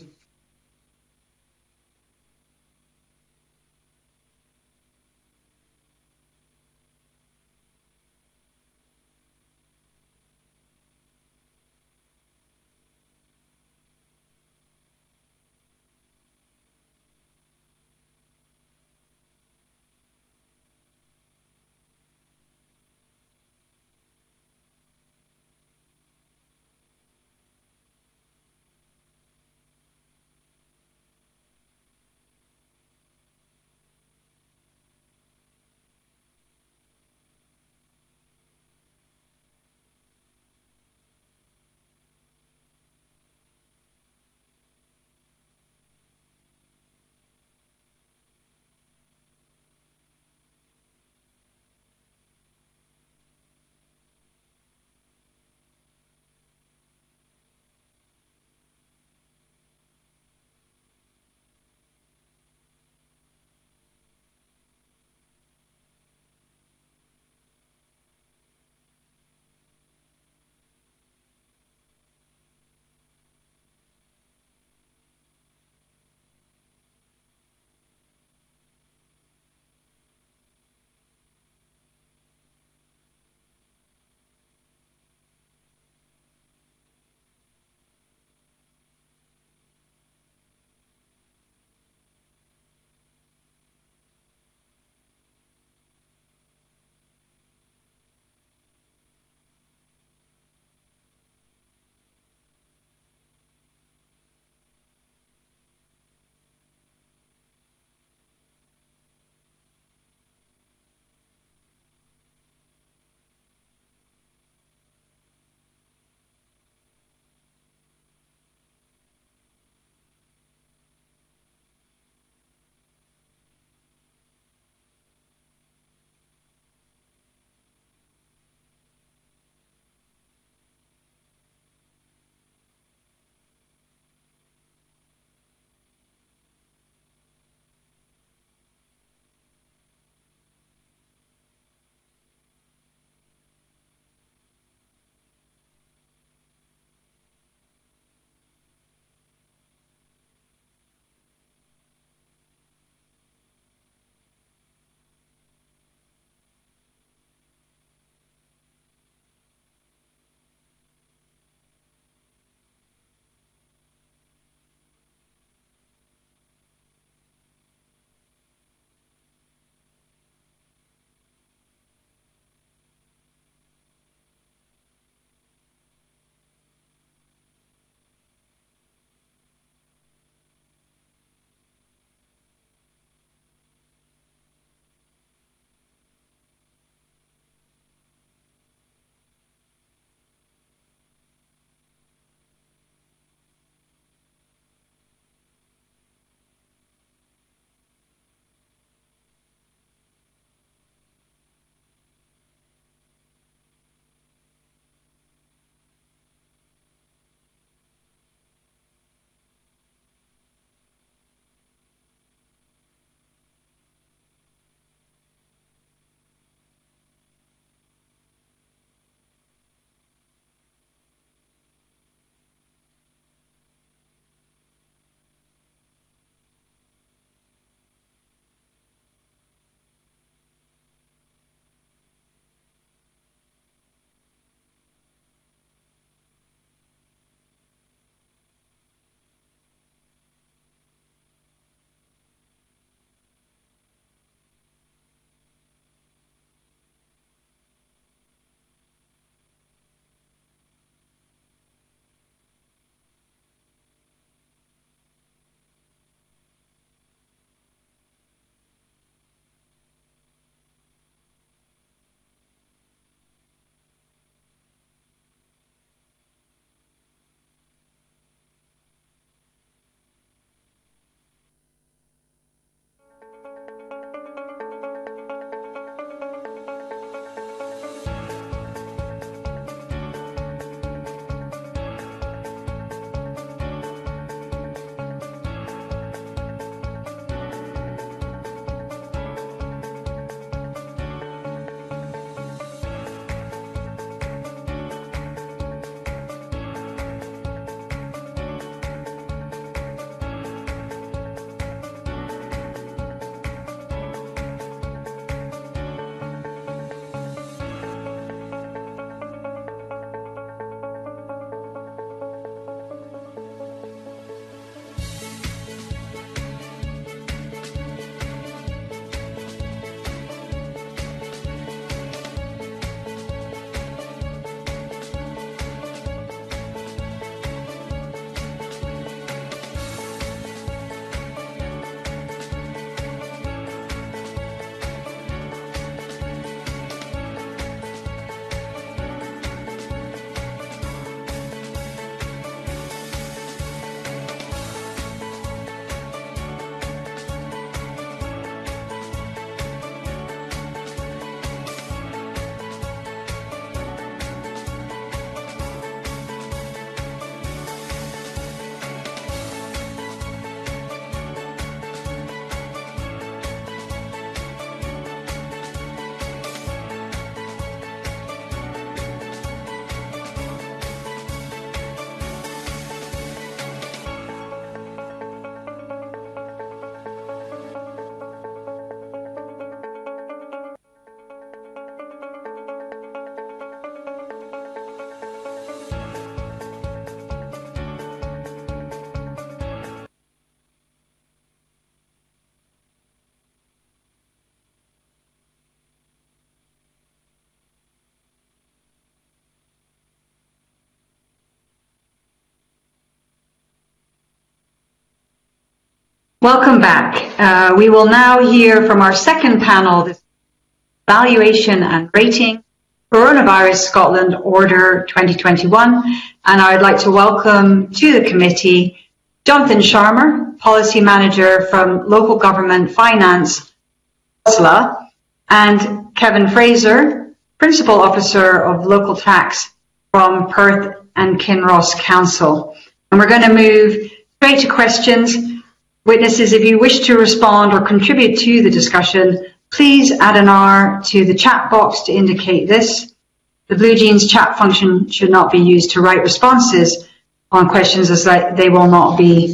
[SPEAKER 1] Welcome back. We will now hear from our second panel, this Valuation and Rating, Coronavirus Scotland Order 2021. And I would like to welcome to the committee Jonathan Sharma, Policy Manager from Local Government Finance, OSLA, and Kevin Fraser, Principal Officer of Local Tax from Perth and Kinross Council. And we're going to move straight to questions. Witnesses, if you wish to respond or contribute to the discussion, please add an R to the chat box to indicate this. The Blue Jeans chat function should not be used to write responses on questions, as they will not be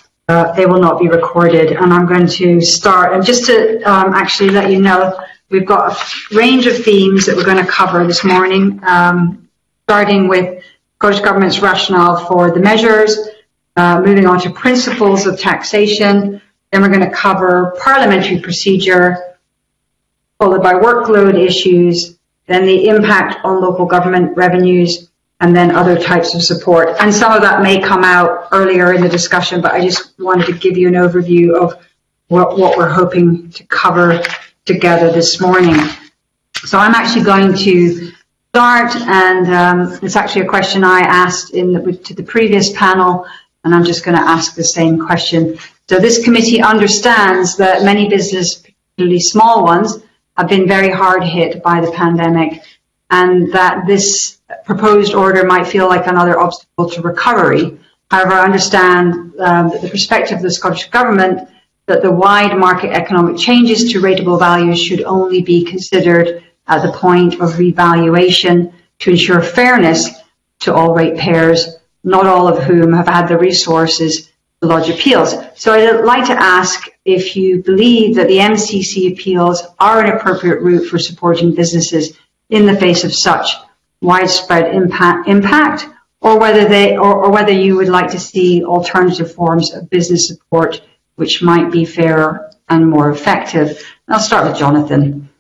[SPEAKER 1] recorded. And I'm going to start. And just to actually let you know, we've got a range of themes that we're going to cover this morning, starting with Scottish Government's rationale for the measures, moving on to principles of taxation. Then we're going to cover parliamentary procedure, followed by workload issues, then the impact on local government revenues, and then other types of support. And some of that may come out earlier in the discussion, but I just wanted to give you an overview of what we're hoping to cover together this morning. So I'm actually going to start, and it's actually a question I asked to the previous panel, and I'm just going to ask the same question. So this committee understands that many businesses, particularly small ones, have been very hard hit by the pandemic, and that this proposed order might feel like another obstacle to recovery. However, I understand that the perspective of the Scottish Government that the wide market economic changes to rateable values should only be considered at the point of revaluation to ensure fairness to all ratepayers, not all of whom have had the resources to lodge appeals. So I'd like to ask if you believe that the MCC appeals are an appropriate route for supporting businesses in the face of such widespread impact, or whether you would like to see alternative forms of business support which might be fairer and more effective. And I'll start with Jonathan.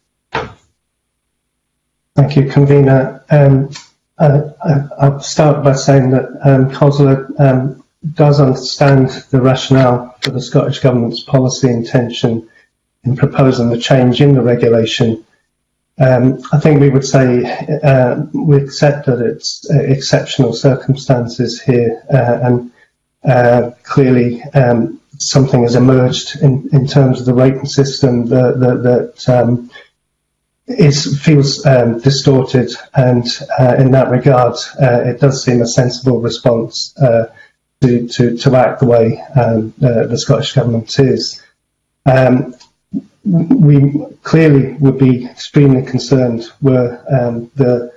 [SPEAKER 12] Thank you, Convener. I'll start by saying that COSLA does understand the rationale for the Scottish Government's policy intention in proposing the change in the regulation. I think we would say we accept that it's exceptional circumstances here, and clearly something has emerged in terms of the rating system that feels distorted, and in that regard, it does seem a sensible response to act the way the Scottish Government is. We clearly would be extremely concerned were the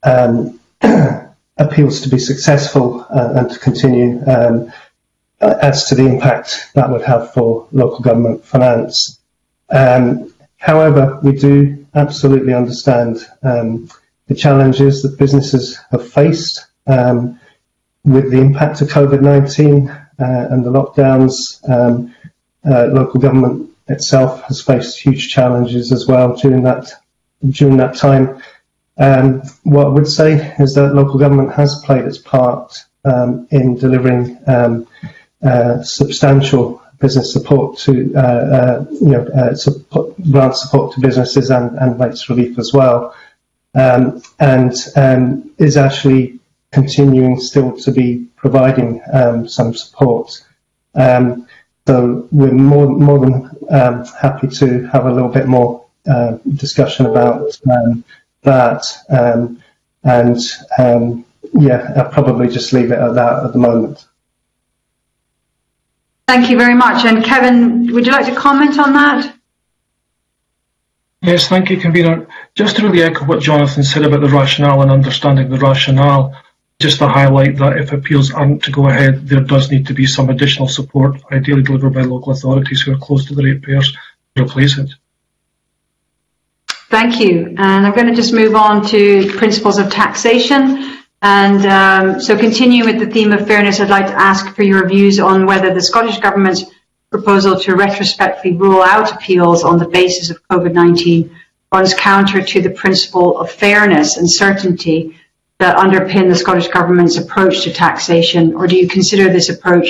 [SPEAKER 12] appeals to be successful and to continue as to the impact that would have for local government finance. However, we do absolutely understand the challenges that businesses have faced with the impact of COVID-19 and the lockdowns. Local government itself has faced huge challenges as well during that time. What I would say is that local government has played its part in delivering substantial business support to grant support to businesses and rates relief as well, and is actually continuing still to be providing some support. So we're more than happy to have a little bit more discussion about that, I'll probably just leave it at that at the moment.
[SPEAKER 1] Thank you very much. And Kevin, would you like to comment on that?
[SPEAKER 13] Yes, thank you, Convener. Just to really echo what Jonathan said about the rationale and understanding the rationale, just to highlight that if appeals aren't to go ahead, there does need to be some additional support, ideally delivered by local authorities who are close to the ratepayers, to replace it.
[SPEAKER 1] Thank you. And I'm going to just move on to principles of taxation. And so continuing with the theme of fairness, I'd like to ask for your views on whether the Scottish Government's proposal to retrospectively rule out appeals on the basis of COVID-19 runs counter to the principle of fairness and certainty that underpin the Scottish Government's approach to taxation, or do you consider this approach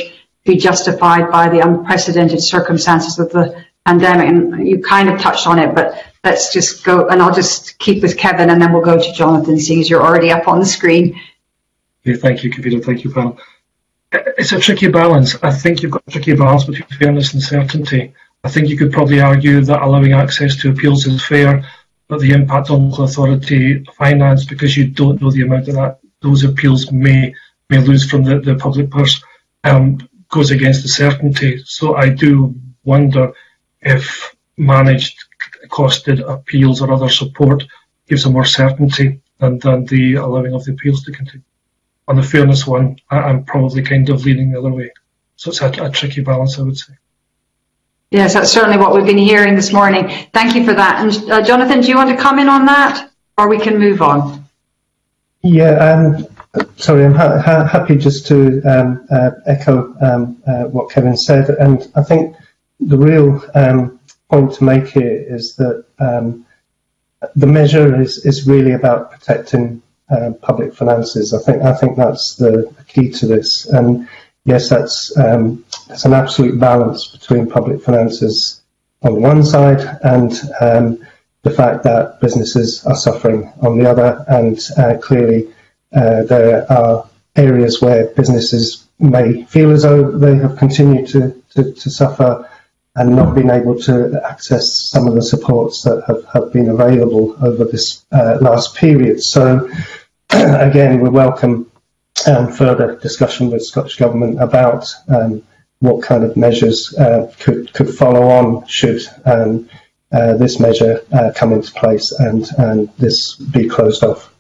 [SPEAKER 1] be justified by the unprecedented circumstances of the pandemic. And you kind of touched on it, but let's just go, and I'll just keep with Kevin, and then we'll go to Jonathan, seeing as you're already up on the screen.
[SPEAKER 13] Thank you, Kavita. Thank you, panel. It's a tricky balance. I think you've got a tricky balance between fairness and certainty. I think you could probably argue that allowing access to appeals is fair, but the impact on local authority finance, because you don't know the amount that those appeals may lose from the public purse, goes against the certainty. So I do wonder if managed costed appeals or other support gives a more certainty than the allowing of the appeals to continue. On the fairness one, I'm probably kind of leaning the other way. So it's a tricky balance, I would say.
[SPEAKER 1] Yes, that's certainly what we've been hearing this morning. Thank you for that. And Jonathan, do you want to comment on that, or we can move on?
[SPEAKER 12] Yeah, sorry, I'm happy just to echo what Kevin said. And I think the real point to make here is that the measure is really about protecting public finances. I think that's the key to this. And yes, that's there's an absolute balance between public finances on one side and the fact that businesses are suffering on the other. And clearly there are areas where businesses may feel as though they have continued to suffer and not been able to access some of the supports that have been available over this last period. So again, we welcome further discussion with Scottish Government about what kind of measures could follow on should this measure come into place and this be closed off.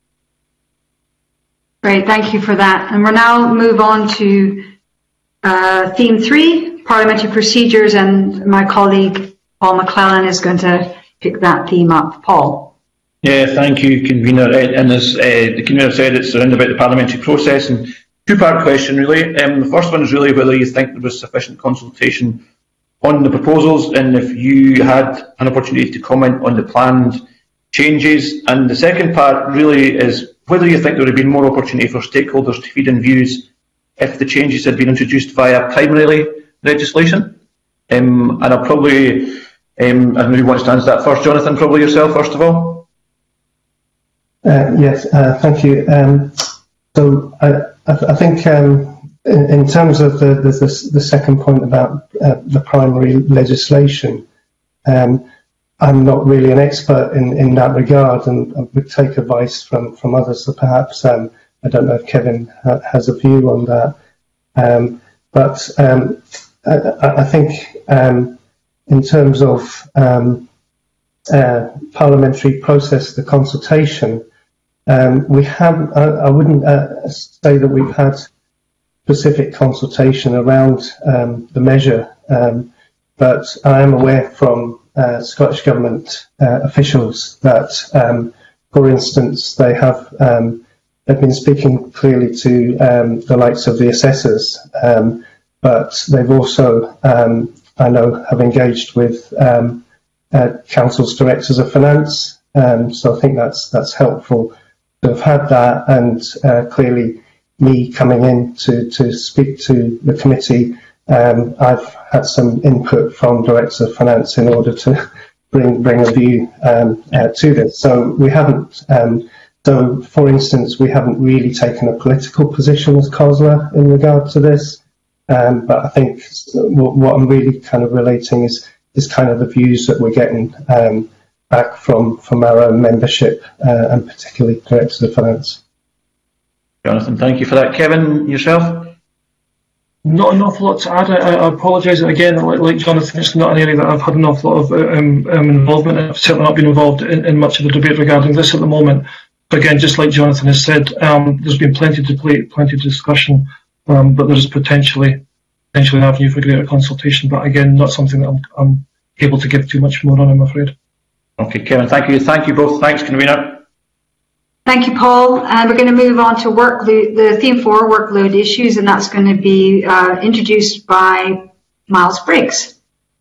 [SPEAKER 1] Great, thank you for that. And we'll now move on to theme 3, parliamentary procedures, and my colleague Paul McClellan is going to pick that theme up. Paul.
[SPEAKER 6] Yeah, thank you, Convener. And as the Convener said, it's around about the parliamentary process, and two-part question really. The first one is really whether you think there was sufficient consultation on the proposals and if you had an opportunity to comment on the planned changes. And the second part really is whether you think there would have been more opportunity for stakeholders to feed in views if the changes had been introduced via primary legislation. And I'll probably, I maybe want to answer that first. Jonathan, probably yourself first of all.
[SPEAKER 12] Yes, thank you. So I think in terms of the second point about the primary legislation, I'm not really an expert in that regard, and I would take advice from others. So perhaps I don't know if Kevin has a view on that. But I think in terms of parliamentary process, the consultation. We have. I wouldn't say that we've had specific consultation around the measure, but I am aware from Scottish Government officials that, for instance, they've been speaking clearly to the likes of the assessors, but they've also, I know, have engaged with council's directors of finance. So I think that's helpful. Have had that, and clearly me coming in to speak to the committee, I've had some input from directors of finance in order to bring a view to this. So we haven't. So, for instance, we haven't really taken a political position as COSLA in regard to this. But I think what I'm really kind of relating is kind of the views that we're getting back from our own membership and particularly directors of finance.
[SPEAKER 6] Jonathan, thank you for that. Kevin, yourself?
[SPEAKER 13] Not an awful lot to add. I apologise again. Like Jonathan, it's not an area that I've had an awful lot of involvement in. I've certainly not been involved in much of the debate regarding this at the moment. But again, just like Jonathan has said, there's been plenty of discussion, but there is potentially an avenue for greater consultation. But again, not something that I'm able to give too much more on, I'm afraid.
[SPEAKER 6] Okay, Kevin, thank you. Thank you both. Thanks, Convener.
[SPEAKER 1] Thank you, Paul. And we're going to move on to the theme 4, workload issues, and that's going to be introduced by Miles Briggs.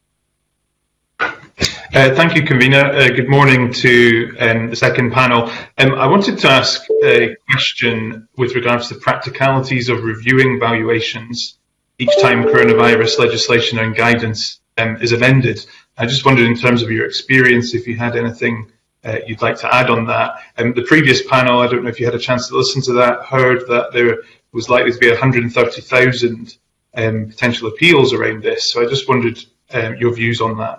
[SPEAKER 7] Thank you, Convener. Good morning to the second panel. I wanted to ask a question with regards to the practicalities of reviewing valuations. each time coronavirus legislation and guidance is amended. I just wondered, in terms of your experience, if you had anything you'd like to add on that. The previous panel, I don't know if you had a chance to listen to that, heard that there was likely to be 130,000 potential appeals around this. So I just wondered your views on that.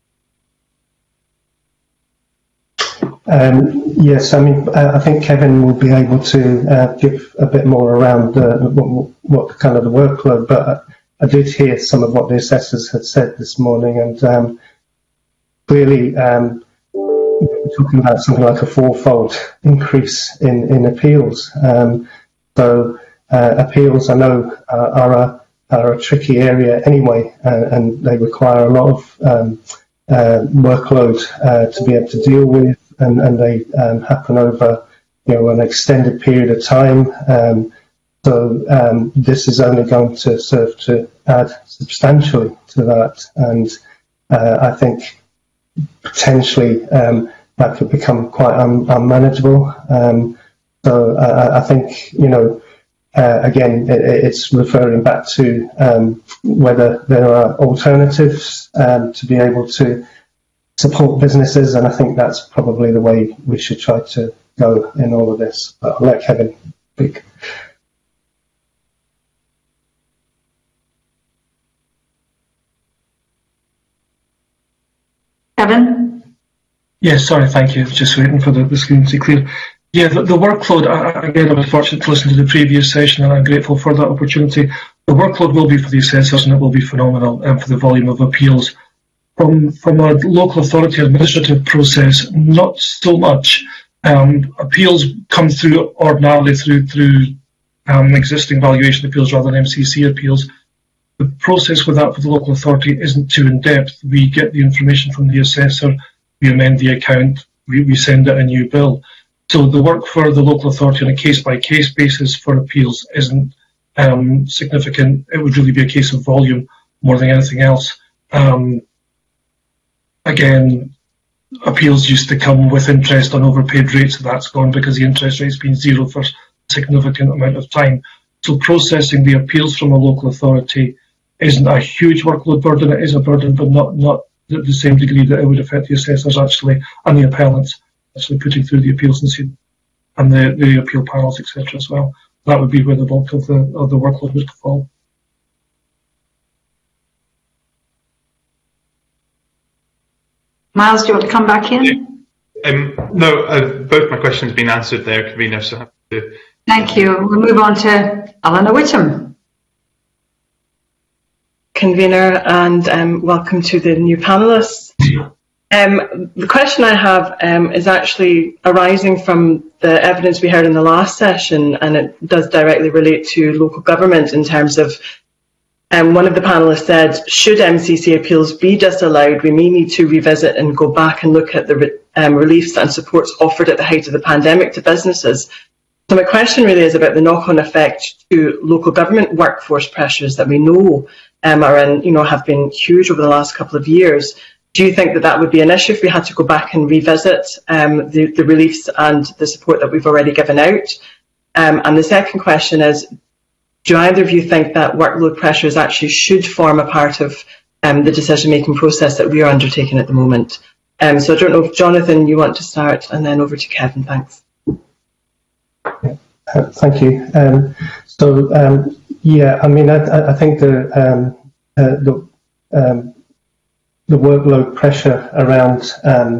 [SPEAKER 12] Yes, I mean, I think Kevin will be able to give a bit more around what kind of the workload, but I did hear some of what the assessors had said this morning, and clearly we're talking about something like a fourfold increase in appeals. So appeals, I know, are a tricky area anyway, and they require a lot of workload to be able to deal with. And they happen over, an extended period of time. So this is only going to serve to add substantially to that. And I think potentially that could become quite unmanageable. So I think, again, it's referring back to whether there are alternatives to be able to support businesses, and I think that's probably the way we should try to go in all of this. But I'll let Kevin speak.
[SPEAKER 1] Kevin?
[SPEAKER 13] Yes, sorry, thank you. Just waiting for the screen to clear. Yeah, the workload, again, I was fortunate to listen to the previous session, and I'm grateful for that opportunity. The workload will be for the assessors, and it will be phenomenal for the volume of appeals. From a local authority administrative process, not so much. Appeals come through ordinarily through existing valuation appeals rather than MCC appeals. The process with that for the local authority isn't too in-depth. We get the information from the assessor, we amend the account, we send out a new bill. So the work for the local authority on a case-by-case basis for appeals isn't significant. It would really be a case of volume more than anything else. Again, appeals used to come with interest on overpaid rates, so that's gone because the interest rate's been zero for a significant amount of time. So processing the appeals from a local authority isn't a huge workload burden. It is a burden, but not to the same degree that it would affect the assessors actually and the appellants actually putting through the appeals and the appeal panels, etc. as well. That would be where the bulk of the workload would fall.
[SPEAKER 1] Miles, do you want to come back in?
[SPEAKER 7] No, both my questions have been answered there, Convener, so happy to...
[SPEAKER 1] Thank you. We'll move on to Eleanor Whittam.
[SPEAKER 9] Convener, and welcome to the new panellists. The question I have is actually arising from the evidence we heard in the last session, and it does directly relate to local government in terms of one of the panellists said, should MCC appeals be disallowed, we may need to revisit and go back and look at the reliefs and supports offered at the height of the pandemic to businesses. So my question really is about the knock-on effect to local government workforce pressures that we know are in, have been huge over the last couple of years. Do you think that that would be an issue if we had to go back and revisit the reliefs and the support that we've already given out? And the second question is, do either of you think that workload pressures actually should form a part of the decision-making process that we are undertaking at the moment? So I don't know if, Jonathan, you want to start, and then over to Kevin. Thanks.
[SPEAKER 12] Thank you. Yeah, I mean, I think the workload pressure around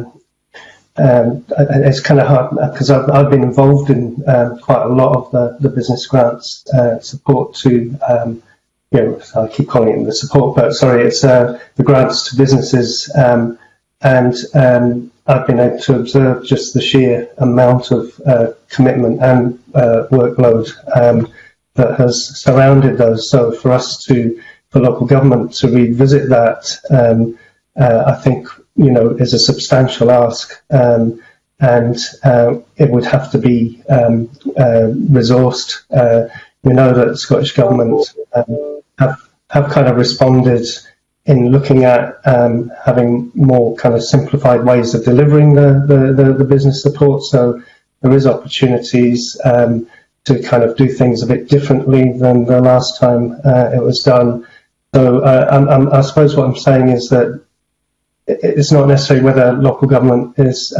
[SPEAKER 12] it's kind of hard because I've been involved in quite a lot of the business grants support to, I keep calling it the support, but sorry, it's the grants to businesses, and I've been able to observe just the sheer amount of commitment and workload that has surrounded those. So for us for local government to revisit that, I think, is a substantial ask, and it would have to be resourced. We know that the Scottish Government have kind of responded in looking at having more kind of simplified ways of delivering the business support. So there is opportunities. kind of do things a bit differently than the last time it was done. So I suppose what I'm saying is that it's not necessarily whether local government is,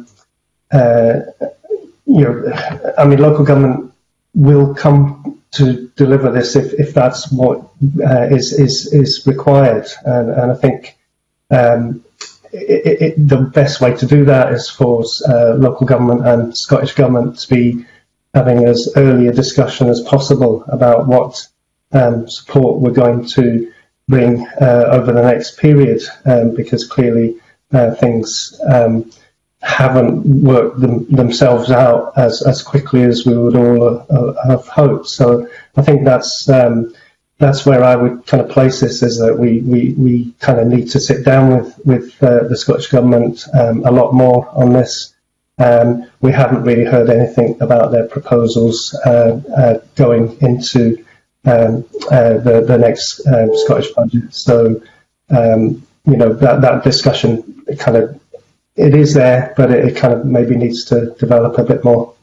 [SPEAKER 12] local government will come to deliver this if that's what is required, and I think the best way to do that is for local government and Scottish Government to be having as early a discussion as possible about what support we're going to bring over the next period, because clearly things haven't worked themselves out as quickly as we would all have hoped. So I think that's where I would kind of place this, is that we kind of need to sit down with the Scottish Government a lot more on this. We haven't really heard anything about their proposals going into the next Scottish budget. So that discussion it is there, but it kind of maybe needs to develop a bit more.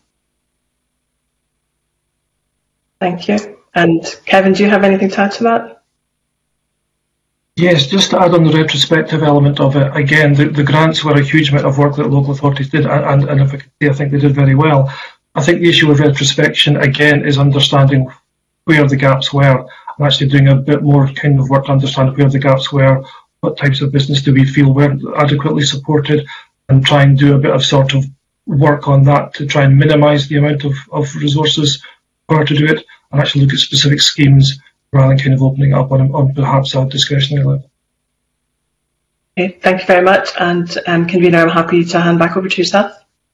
[SPEAKER 9] Thank you. And Kevin, do you have anything to add to that?
[SPEAKER 13] Yes, just to add on the retrospective element of it, again, the grants were a huge amount of work that local authorities did, and if I could say, I think they did very well. I think the issue with retrospection, again, is understanding where the gaps were, and actually doing a bit more kind of work to understand where the gaps were, what types of business do we feel weren't adequately supported, and try and do a bit of sort of work on that to try and minimise the amount of resources required to do it, and actually look at specific schemes rather than kind of opening up on perhaps a discretionary level.
[SPEAKER 9] Okay, thank you very much. And Convener, I'm happy to hand back over to yourself.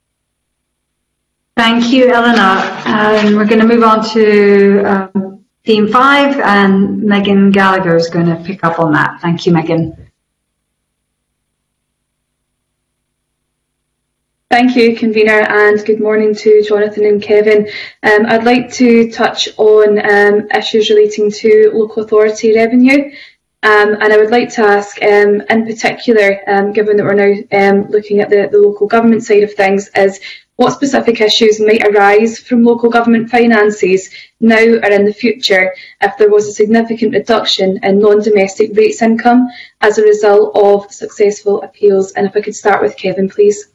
[SPEAKER 1] Thank you, Eleanor. We're going to move on to theme 5, and Megan Gallagher is going to pick up on that. Thank you, Megan.
[SPEAKER 10] Thank you, Convener, and good morning to Jonathan and Kevin. I'd like to touch on issues relating to local authority revenue, and I would like to ask, in particular, given that we're now looking at the local government side of things, is what specific issues might arise from local government finances now or in the future if there was a significant reduction in non-domestic rates income as a result of successful appeals? And if I could start with Kevin, please.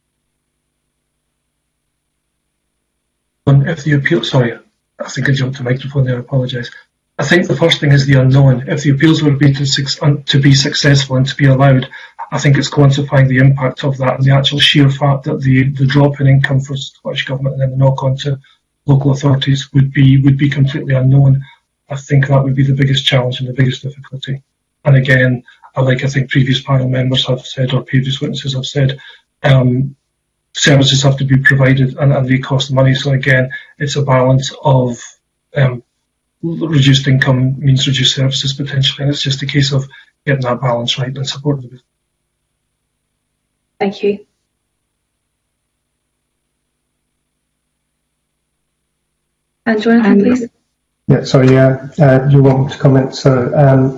[SPEAKER 13] If the appeal, sorry, I think I jumped the microphone there, I apologise. I think the first thing is the unknown. If the appeals were to be successful and to be allowed, I think it's quantifying the impact of that and the actual sheer fact that the drop in income for Scottish Government and then the knock-on to local authorities would be completely unknown. I think that would be the biggest challenge and the biggest difficulty. And again, I think previous panel members have said, or previous witnesses have said, services have to be provided and they cost money. So again, it's a balance of reduced income means reduced services potentially, and it's just a case of getting that balance right and supporting the business.
[SPEAKER 10] Thank you. And Jonathan, please.
[SPEAKER 12] Yeah, sorry, do you want me to comment? So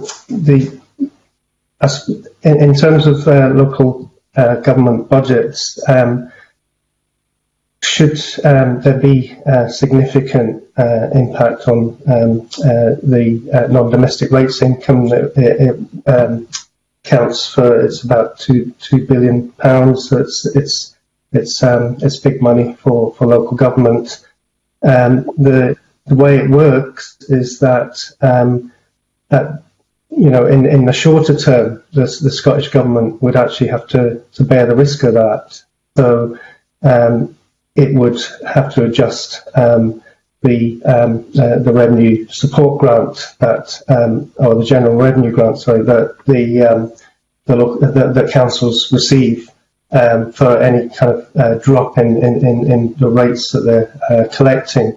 [SPEAKER 12] in terms of local government budgets, should there be a significant impact on the non-domestic rates income, it counts for, it's about £2 billion. So it's big money for local government. The way it works is that in the shorter term, the Scottish Government would actually have to bear the risk of that. So it would have to adjust the revenue support grant that, or the general revenue grant, sorry, that the councils receive for any kind of drop in the rates that they're collecting.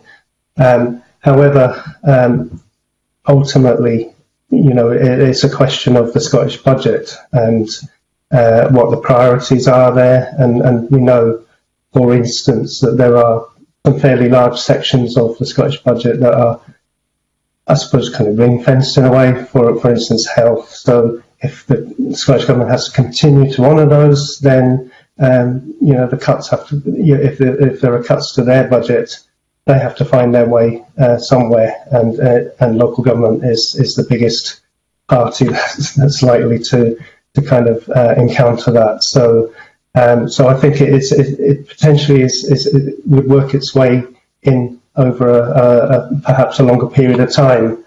[SPEAKER 12] However, ultimately, it's a question of the Scottish budget and what the priorities are there, and we know, for instance, that there are some fairly large sections of the Scottish budget that are, I suppose, kind of ring-fenced in a way, for instance, health. So if the Scottish Government has to continue to honour those, then the cuts have to, if there are cuts to their budget, they have to find their way somewhere, and local government is the biggest party that's likely to kind of encounter that. So I think it potentially it would work its way in over perhaps a longer period of time,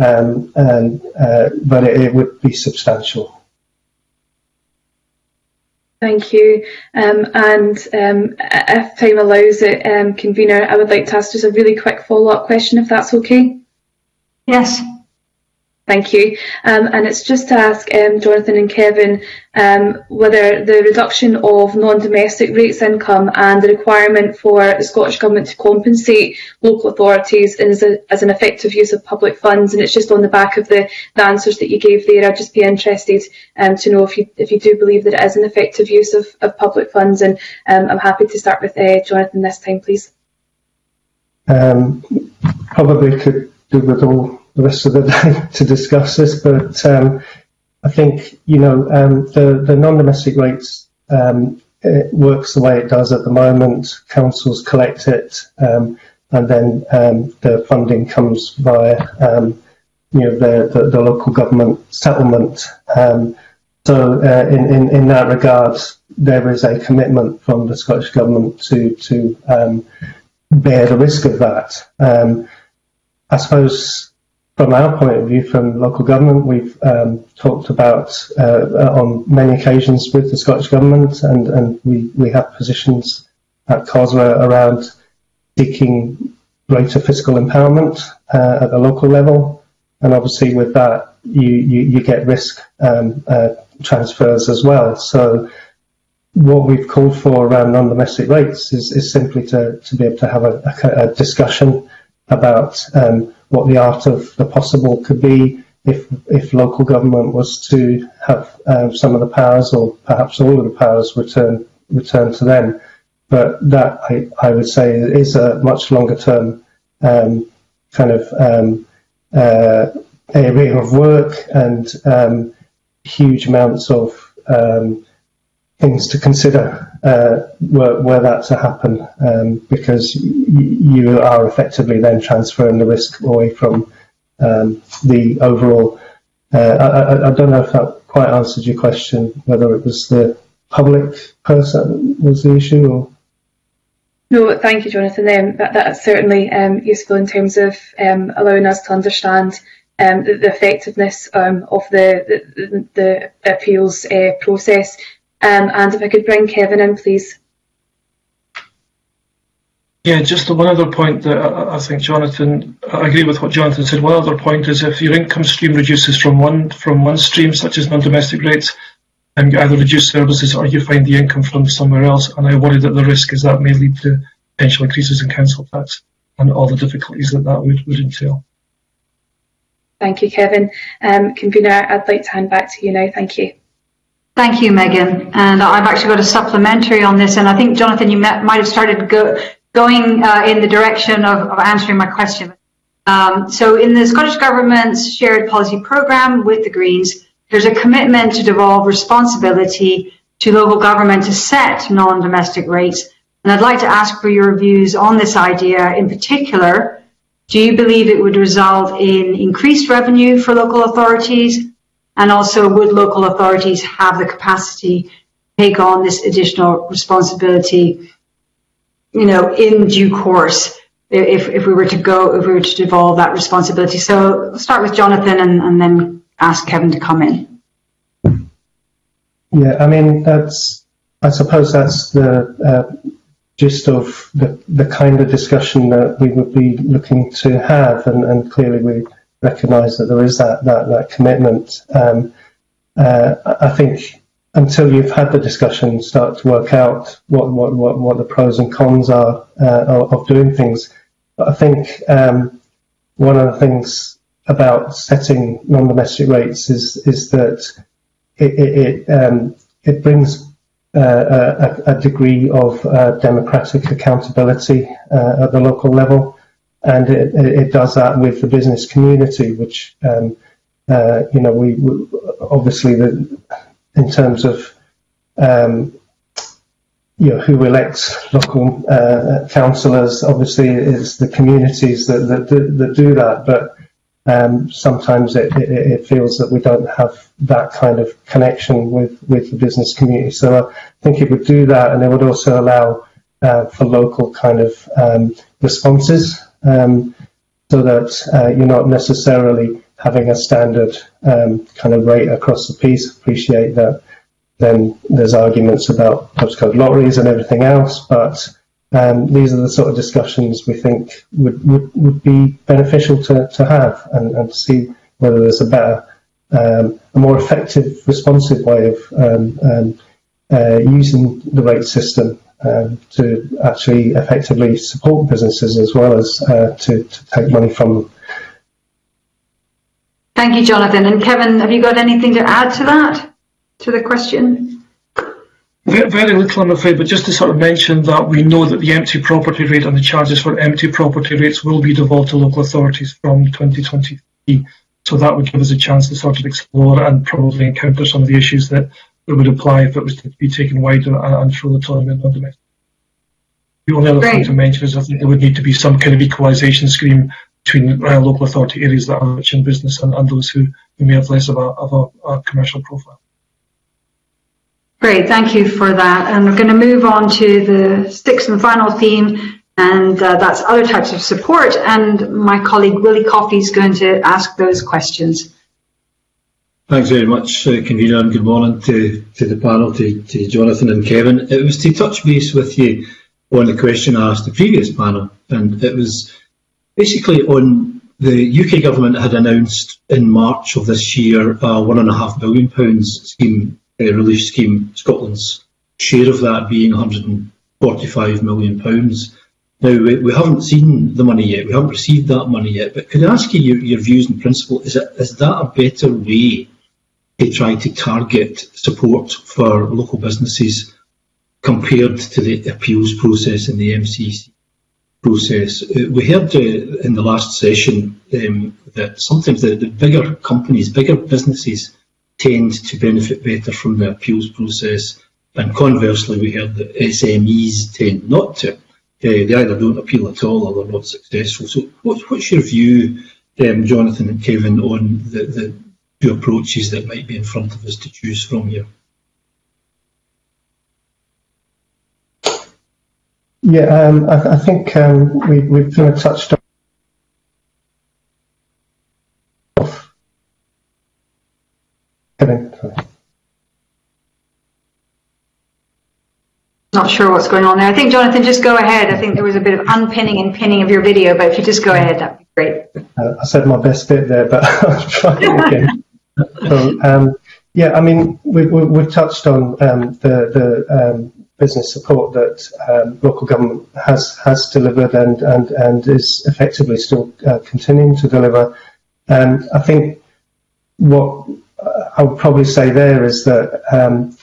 [SPEAKER 12] but it would be substantial.
[SPEAKER 10] Thank you. If time allows it, Convener, I would like to ask just a really quick follow-up question, if that's okay.
[SPEAKER 1] Yes.
[SPEAKER 10] Thank you. And it's just to ask Jonathan and Kevin whether the reduction of non-domestic rates income and the requirement for the Scottish Government to compensate local authorities as an effective use of public funds, and it's just on the back of the answers that you gave there. I'd just be interested to know if you do believe that it is an effective use of public funds, and I'm happy to start with Jonathan this time, please.
[SPEAKER 12] Probably could do with all the rest of the day to discuss this, but I think, you know, the non-domestic rates, it works the way it does at the moment. Councils collect it, and then the funding comes via you know, the local government settlement. So in that regard, there is a commitment from the Scottish Government to bear the risk of that. I suppose from our point of view, from local government, we've talked about on many occasions with the Scottish Government, and we have positions at COSLA around seeking greater fiscal empowerment at the local level, and obviously with that you get risk transfers as well. So what we've called for around non-domestic rates is simply to be able to have a discussion about what the art of the possible could be if local government was to have some of the powers, or perhaps all of the powers, returned to them. But that, I would say, is a much longer term kind of area of work, and huge amounts of things to consider were that to happen, because you are effectively then transferring the risk away from the overall. I don't know if that quite answered your question, whether it was the public person was the issue, or.
[SPEAKER 10] No, thank you, Jonathan. That's certainly useful in terms of allowing us to understand the effectiveness of the appeals process. And if I could bring Kevin in, please.
[SPEAKER 13] Yeah, just one other point that I think Jonathan, I agree with what Jonathan said. One other point is if your income stream reduces from one stream, such as non-domestic rates, and you either reduce services or you find the income from somewhere else, and I worry that the risk is that may lead to potential increases in council tax and all the difficulties that would entail.
[SPEAKER 10] Thank you, Kevin. Convener, I'd like to hand back to you now. Thank you.
[SPEAKER 1] Thank you, Megan. And I've actually got a supplementary on this, and I think, Jonathan, you might have started going in the direction of answering my question. So in the Scottish Government's shared policy programme with the Greens, there's a commitment to devolve responsibility to local government to set non-domestic rates. And I'd like to ask for your views on this idea. In particular, do you believe it would result in increased revenue for local authorities? And also, would local authorities have the capacity to take on this additional responsibility, you know, in due course, if we were to devolve that responsibility? So I'll start with Jonathan and then ask Kevin to come in.
[SPEAKER 12] Yeah, I mean, I suppose that's the gist of the kind of discussion that we would be looking to have, and clearly we recognise that there is that commitment. I think until you've had the discussion, start to work out what the pros and cons are of doing things. But I think one of the things about setting non-domestic rates is that it brings a degree of democratic accountability at the local level. And it does that with the business community, which, you know, we obviously, in terms of, you who elects local councillors. Obviously, it's the communities that do that, but sometimes it feels that we don't have that kind of connection with the business community. So I think it would do that, and it would also allow for local kind of responses, so that you're not necessarily having a standard kind of rate across the piece. Appreciate that then there's arguments about postcode lotteries and everything else, but these are the sort of discussions we think would be beneficial to have, and to see whether there's a better, a more effective, responsive way of using the rate system to actually effectively support businesses as well as to take money from them.
[SPEAKER 1] Thank you, Jonathan. And Kevin, have you got anything to add to that, to the question?
[SPEAKER 13] Very little, I'm afraid, but just to sort of mention that we know that the empty property rate and the charges for empty property rates will be devolved to local authorities from 2023. So that would give us a chance to sort of explore and probably encounter some of the issues that would apply if it was to be taken wider and through autonomy and non-domestic. The only other thing to mention is I think there would need to be some kind of equalisation scheme between local authority areas that are rich in business and those who may have less of a commercial profile.
[SPEAKER 1] Great, thank you for that. And we're going to move on to the sixth and final theme, and that's other types of support. And my colleague Willie Coffey is going to ask those questions.
[SPEAKER 11] Thanks very much, Convener, and good morning to the panel, to Jonathan and Kevin. It was to touch base with you on the question I asked the previous panel, and it was basically on the UK government had announced in March of this year a £1.5 billion scheme, relief scheme, Scotland's share of that being £145 million. Now, we haven't seen the money yet, we haven't received that money yet, but could I ask you your views in principle? Is that a better way to try to target support for local businesses compared to the appeals process and the MCC process? We heard in the last session that sometimes the bigger companies, bigger businesses tend to benefit better from the appeals process, and conversely we heard that SMEs tend not to. They either don't appeal at all or they're not successful. So what's your view, Jonathan and Kevin, on the two approaches that might be in front of us to choose from here?
[SPEAKER 12] Yeah, I think we've kind of touched on.
[SPEAKER 1] Not sure what's going on there. I think, Jonathan, just go ahead. I think there was a bit of unpinning and pinning of your video, but if you just go ahead, that'd be great.
[SPEAKER 12] I said my best bit there, but I'll try it again. So, yeah, I mean, we've touched on the business support that local government has delivered and is effectively still continuing to deliver. I think what I would probably say there is that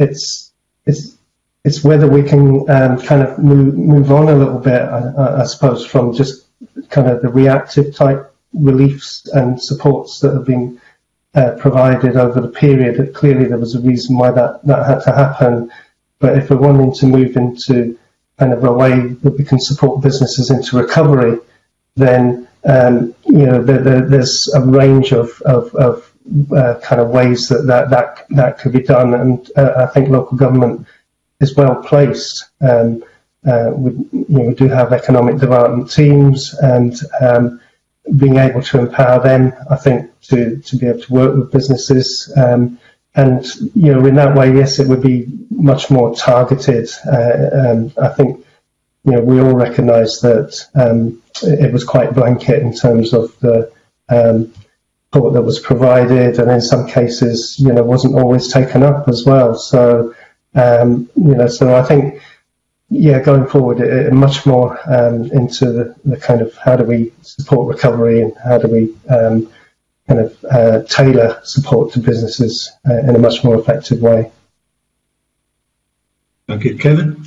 [SPEAKER 12] it's whether we can kind of move on a little bit, I suppose, from just kind of the reactive type reliefs and supports that have been provided over the period. Clearly there was a reason why that had to happen, but if we're wanting to move into kind of a way that we can support businesses into recovery, then there's a range of kind of ways that could be done, and I think local government is well placed. We do have economic development teams, and being able to empower them, I think, to be able to work with businesses, and in that way, yes, it would be much more targeted. I think we all recognise that it was quite blanket in terms of the support that was provided, and in some cases, wasn't always taken up as well. So, so I think, going forward, much more into the kind of how do we support recovery and how do we kind of tailor support to businesses in a much more effective way.
[SPEAKER 11] Thank you. Kevin?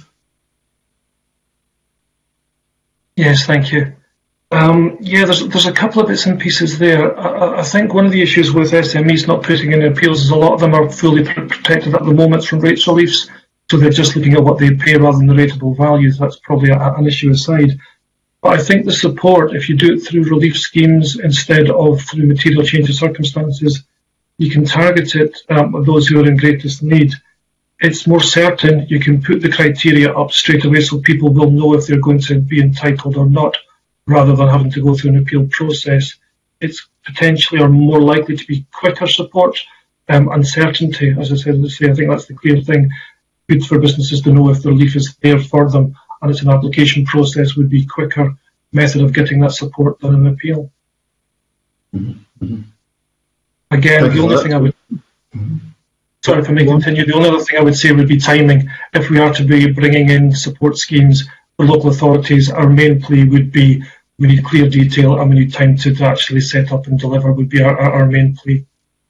[SPEAKER 13] Yes, thank you. There's a couple of bits and pieces there. I think one of the issues with SMEs not putting in appeals is a lot of them are fully protected at the moment from rates reliefs. So so they're just looking at what they pay rather than the rateable values. That's probably an issue aside. But I think the support, if you do it through relief schemes instead of through material change of circumstances, you can target it at those who are in greatest need. It's more certain. You can put the criteria up straight away so people will know if they're going to be entitled or not, rather than having to go through an appeal process. It's potentially or more likely to be quicker support and certainty. As I said, I think that's the clear thing. Good for businesses to know if the relief is there for them, and it's an application process would be quicker method of getting that support than an appeal.
[SPEAKER 11] Mm-hmm.
[SPEAKER 13] Again, the only thing I would... Sorry if I may continue. The only other thing I would say would be timing. If we are to be bringing in support schemes for local authorities, our main plea would be we need clear detail and we need time to actually set up and deliver would be our main plea.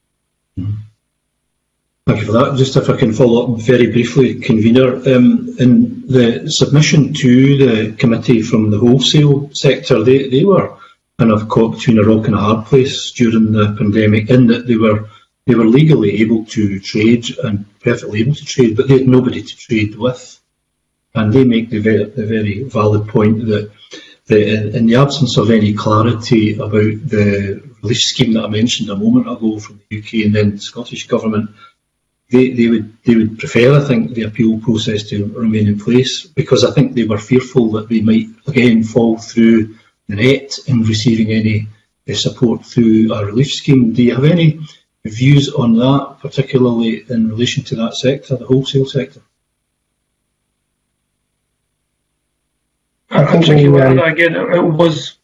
[SPEAKER 11] Thank you for that. Just if I can follow up very briefly, Convener, in the submission to the committee from the wholesale sector, they were kind of caught between a rock and a hard place during the pandemic, in that they were legally able to trade and perfectly able to trade, but they had nobody to trade with. And they make the very valid point that in the absence of any clarity about the relief scheme that I mentioned a moment ago from the UK and then the Scottish Government, they would prefer, I think, the appeal process to remain in place, because I think they were fearful that they might again fall through the net in receiving any support through a relief scheme. Do you have any views on that, particularly in relation to that sector, the wholesale sector?
[SPEAKER 13] I think again, it was...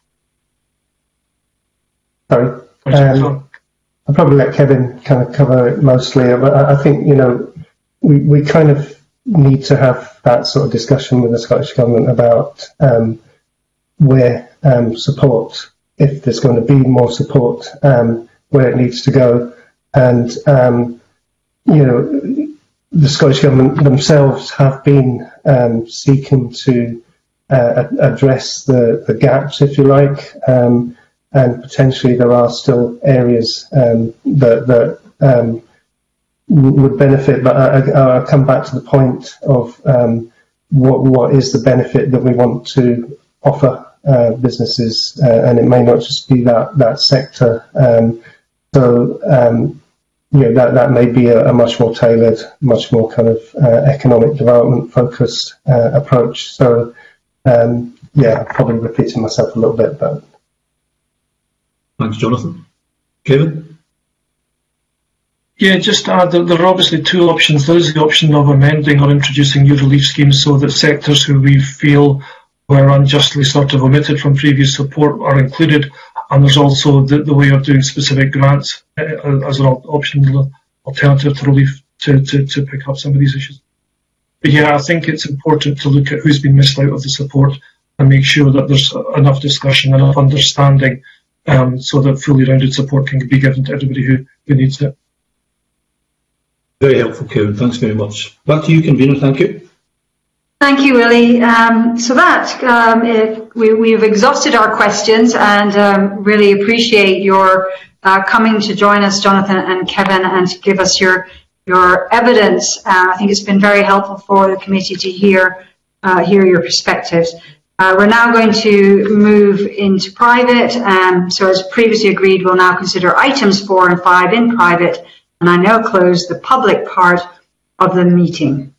[SPEAKER 12] Sorry. I'll probably let Kevin kind of cover it mostly, but I think, you know, we kind of need to have that sort of discussion with the Scottish Government about where support, if there's going to be more support, where it needs to go. And, you know, the Scottish Government themselves have been seeking to address the gaps, if you like, and potentially there are still areas that would benefit. But I'll come back to the point of what is the benefit that we want to offer businesses, and it may not just be that sector. You know, that may be a much more tailored, much more kind of economic development focused approach. So yeah, probably repeating myself a little bit, but.
[SPEAKER 11] Thanks, Jonathan. Kevin?
[SPEAKER 13] Yeah, just to add that there are obviously two options. There is the option of amending or introducing new relief schemes so that sectors who we feel were unjustly sort of omitted from previous support are included, and there's also the way of doing specific grants as an optional alternative to relief to pick up some of these issues. But yeah, I think it's important to look at who's been missed out of the support and make sure that there's enough discussion, enough understanding, so that fully rounded support can be given to everybody who needs it.
[SPEAKER 11] Very helpful, Kevin. Thanks very much. Back to you, Convener. Thank you.
[SPEAKER 1] Thank you, Willie. So that we've exhausted our questions, and really appreciate your coming to join us, Jonathan and Kevin, and to give us your evidence. I think it's been very helpful for the committee to hear your perspectives. We're now going to move into private. So as previously agreed, we'll now consider items 4 and 5 in private, and I now close the public part of the meeting.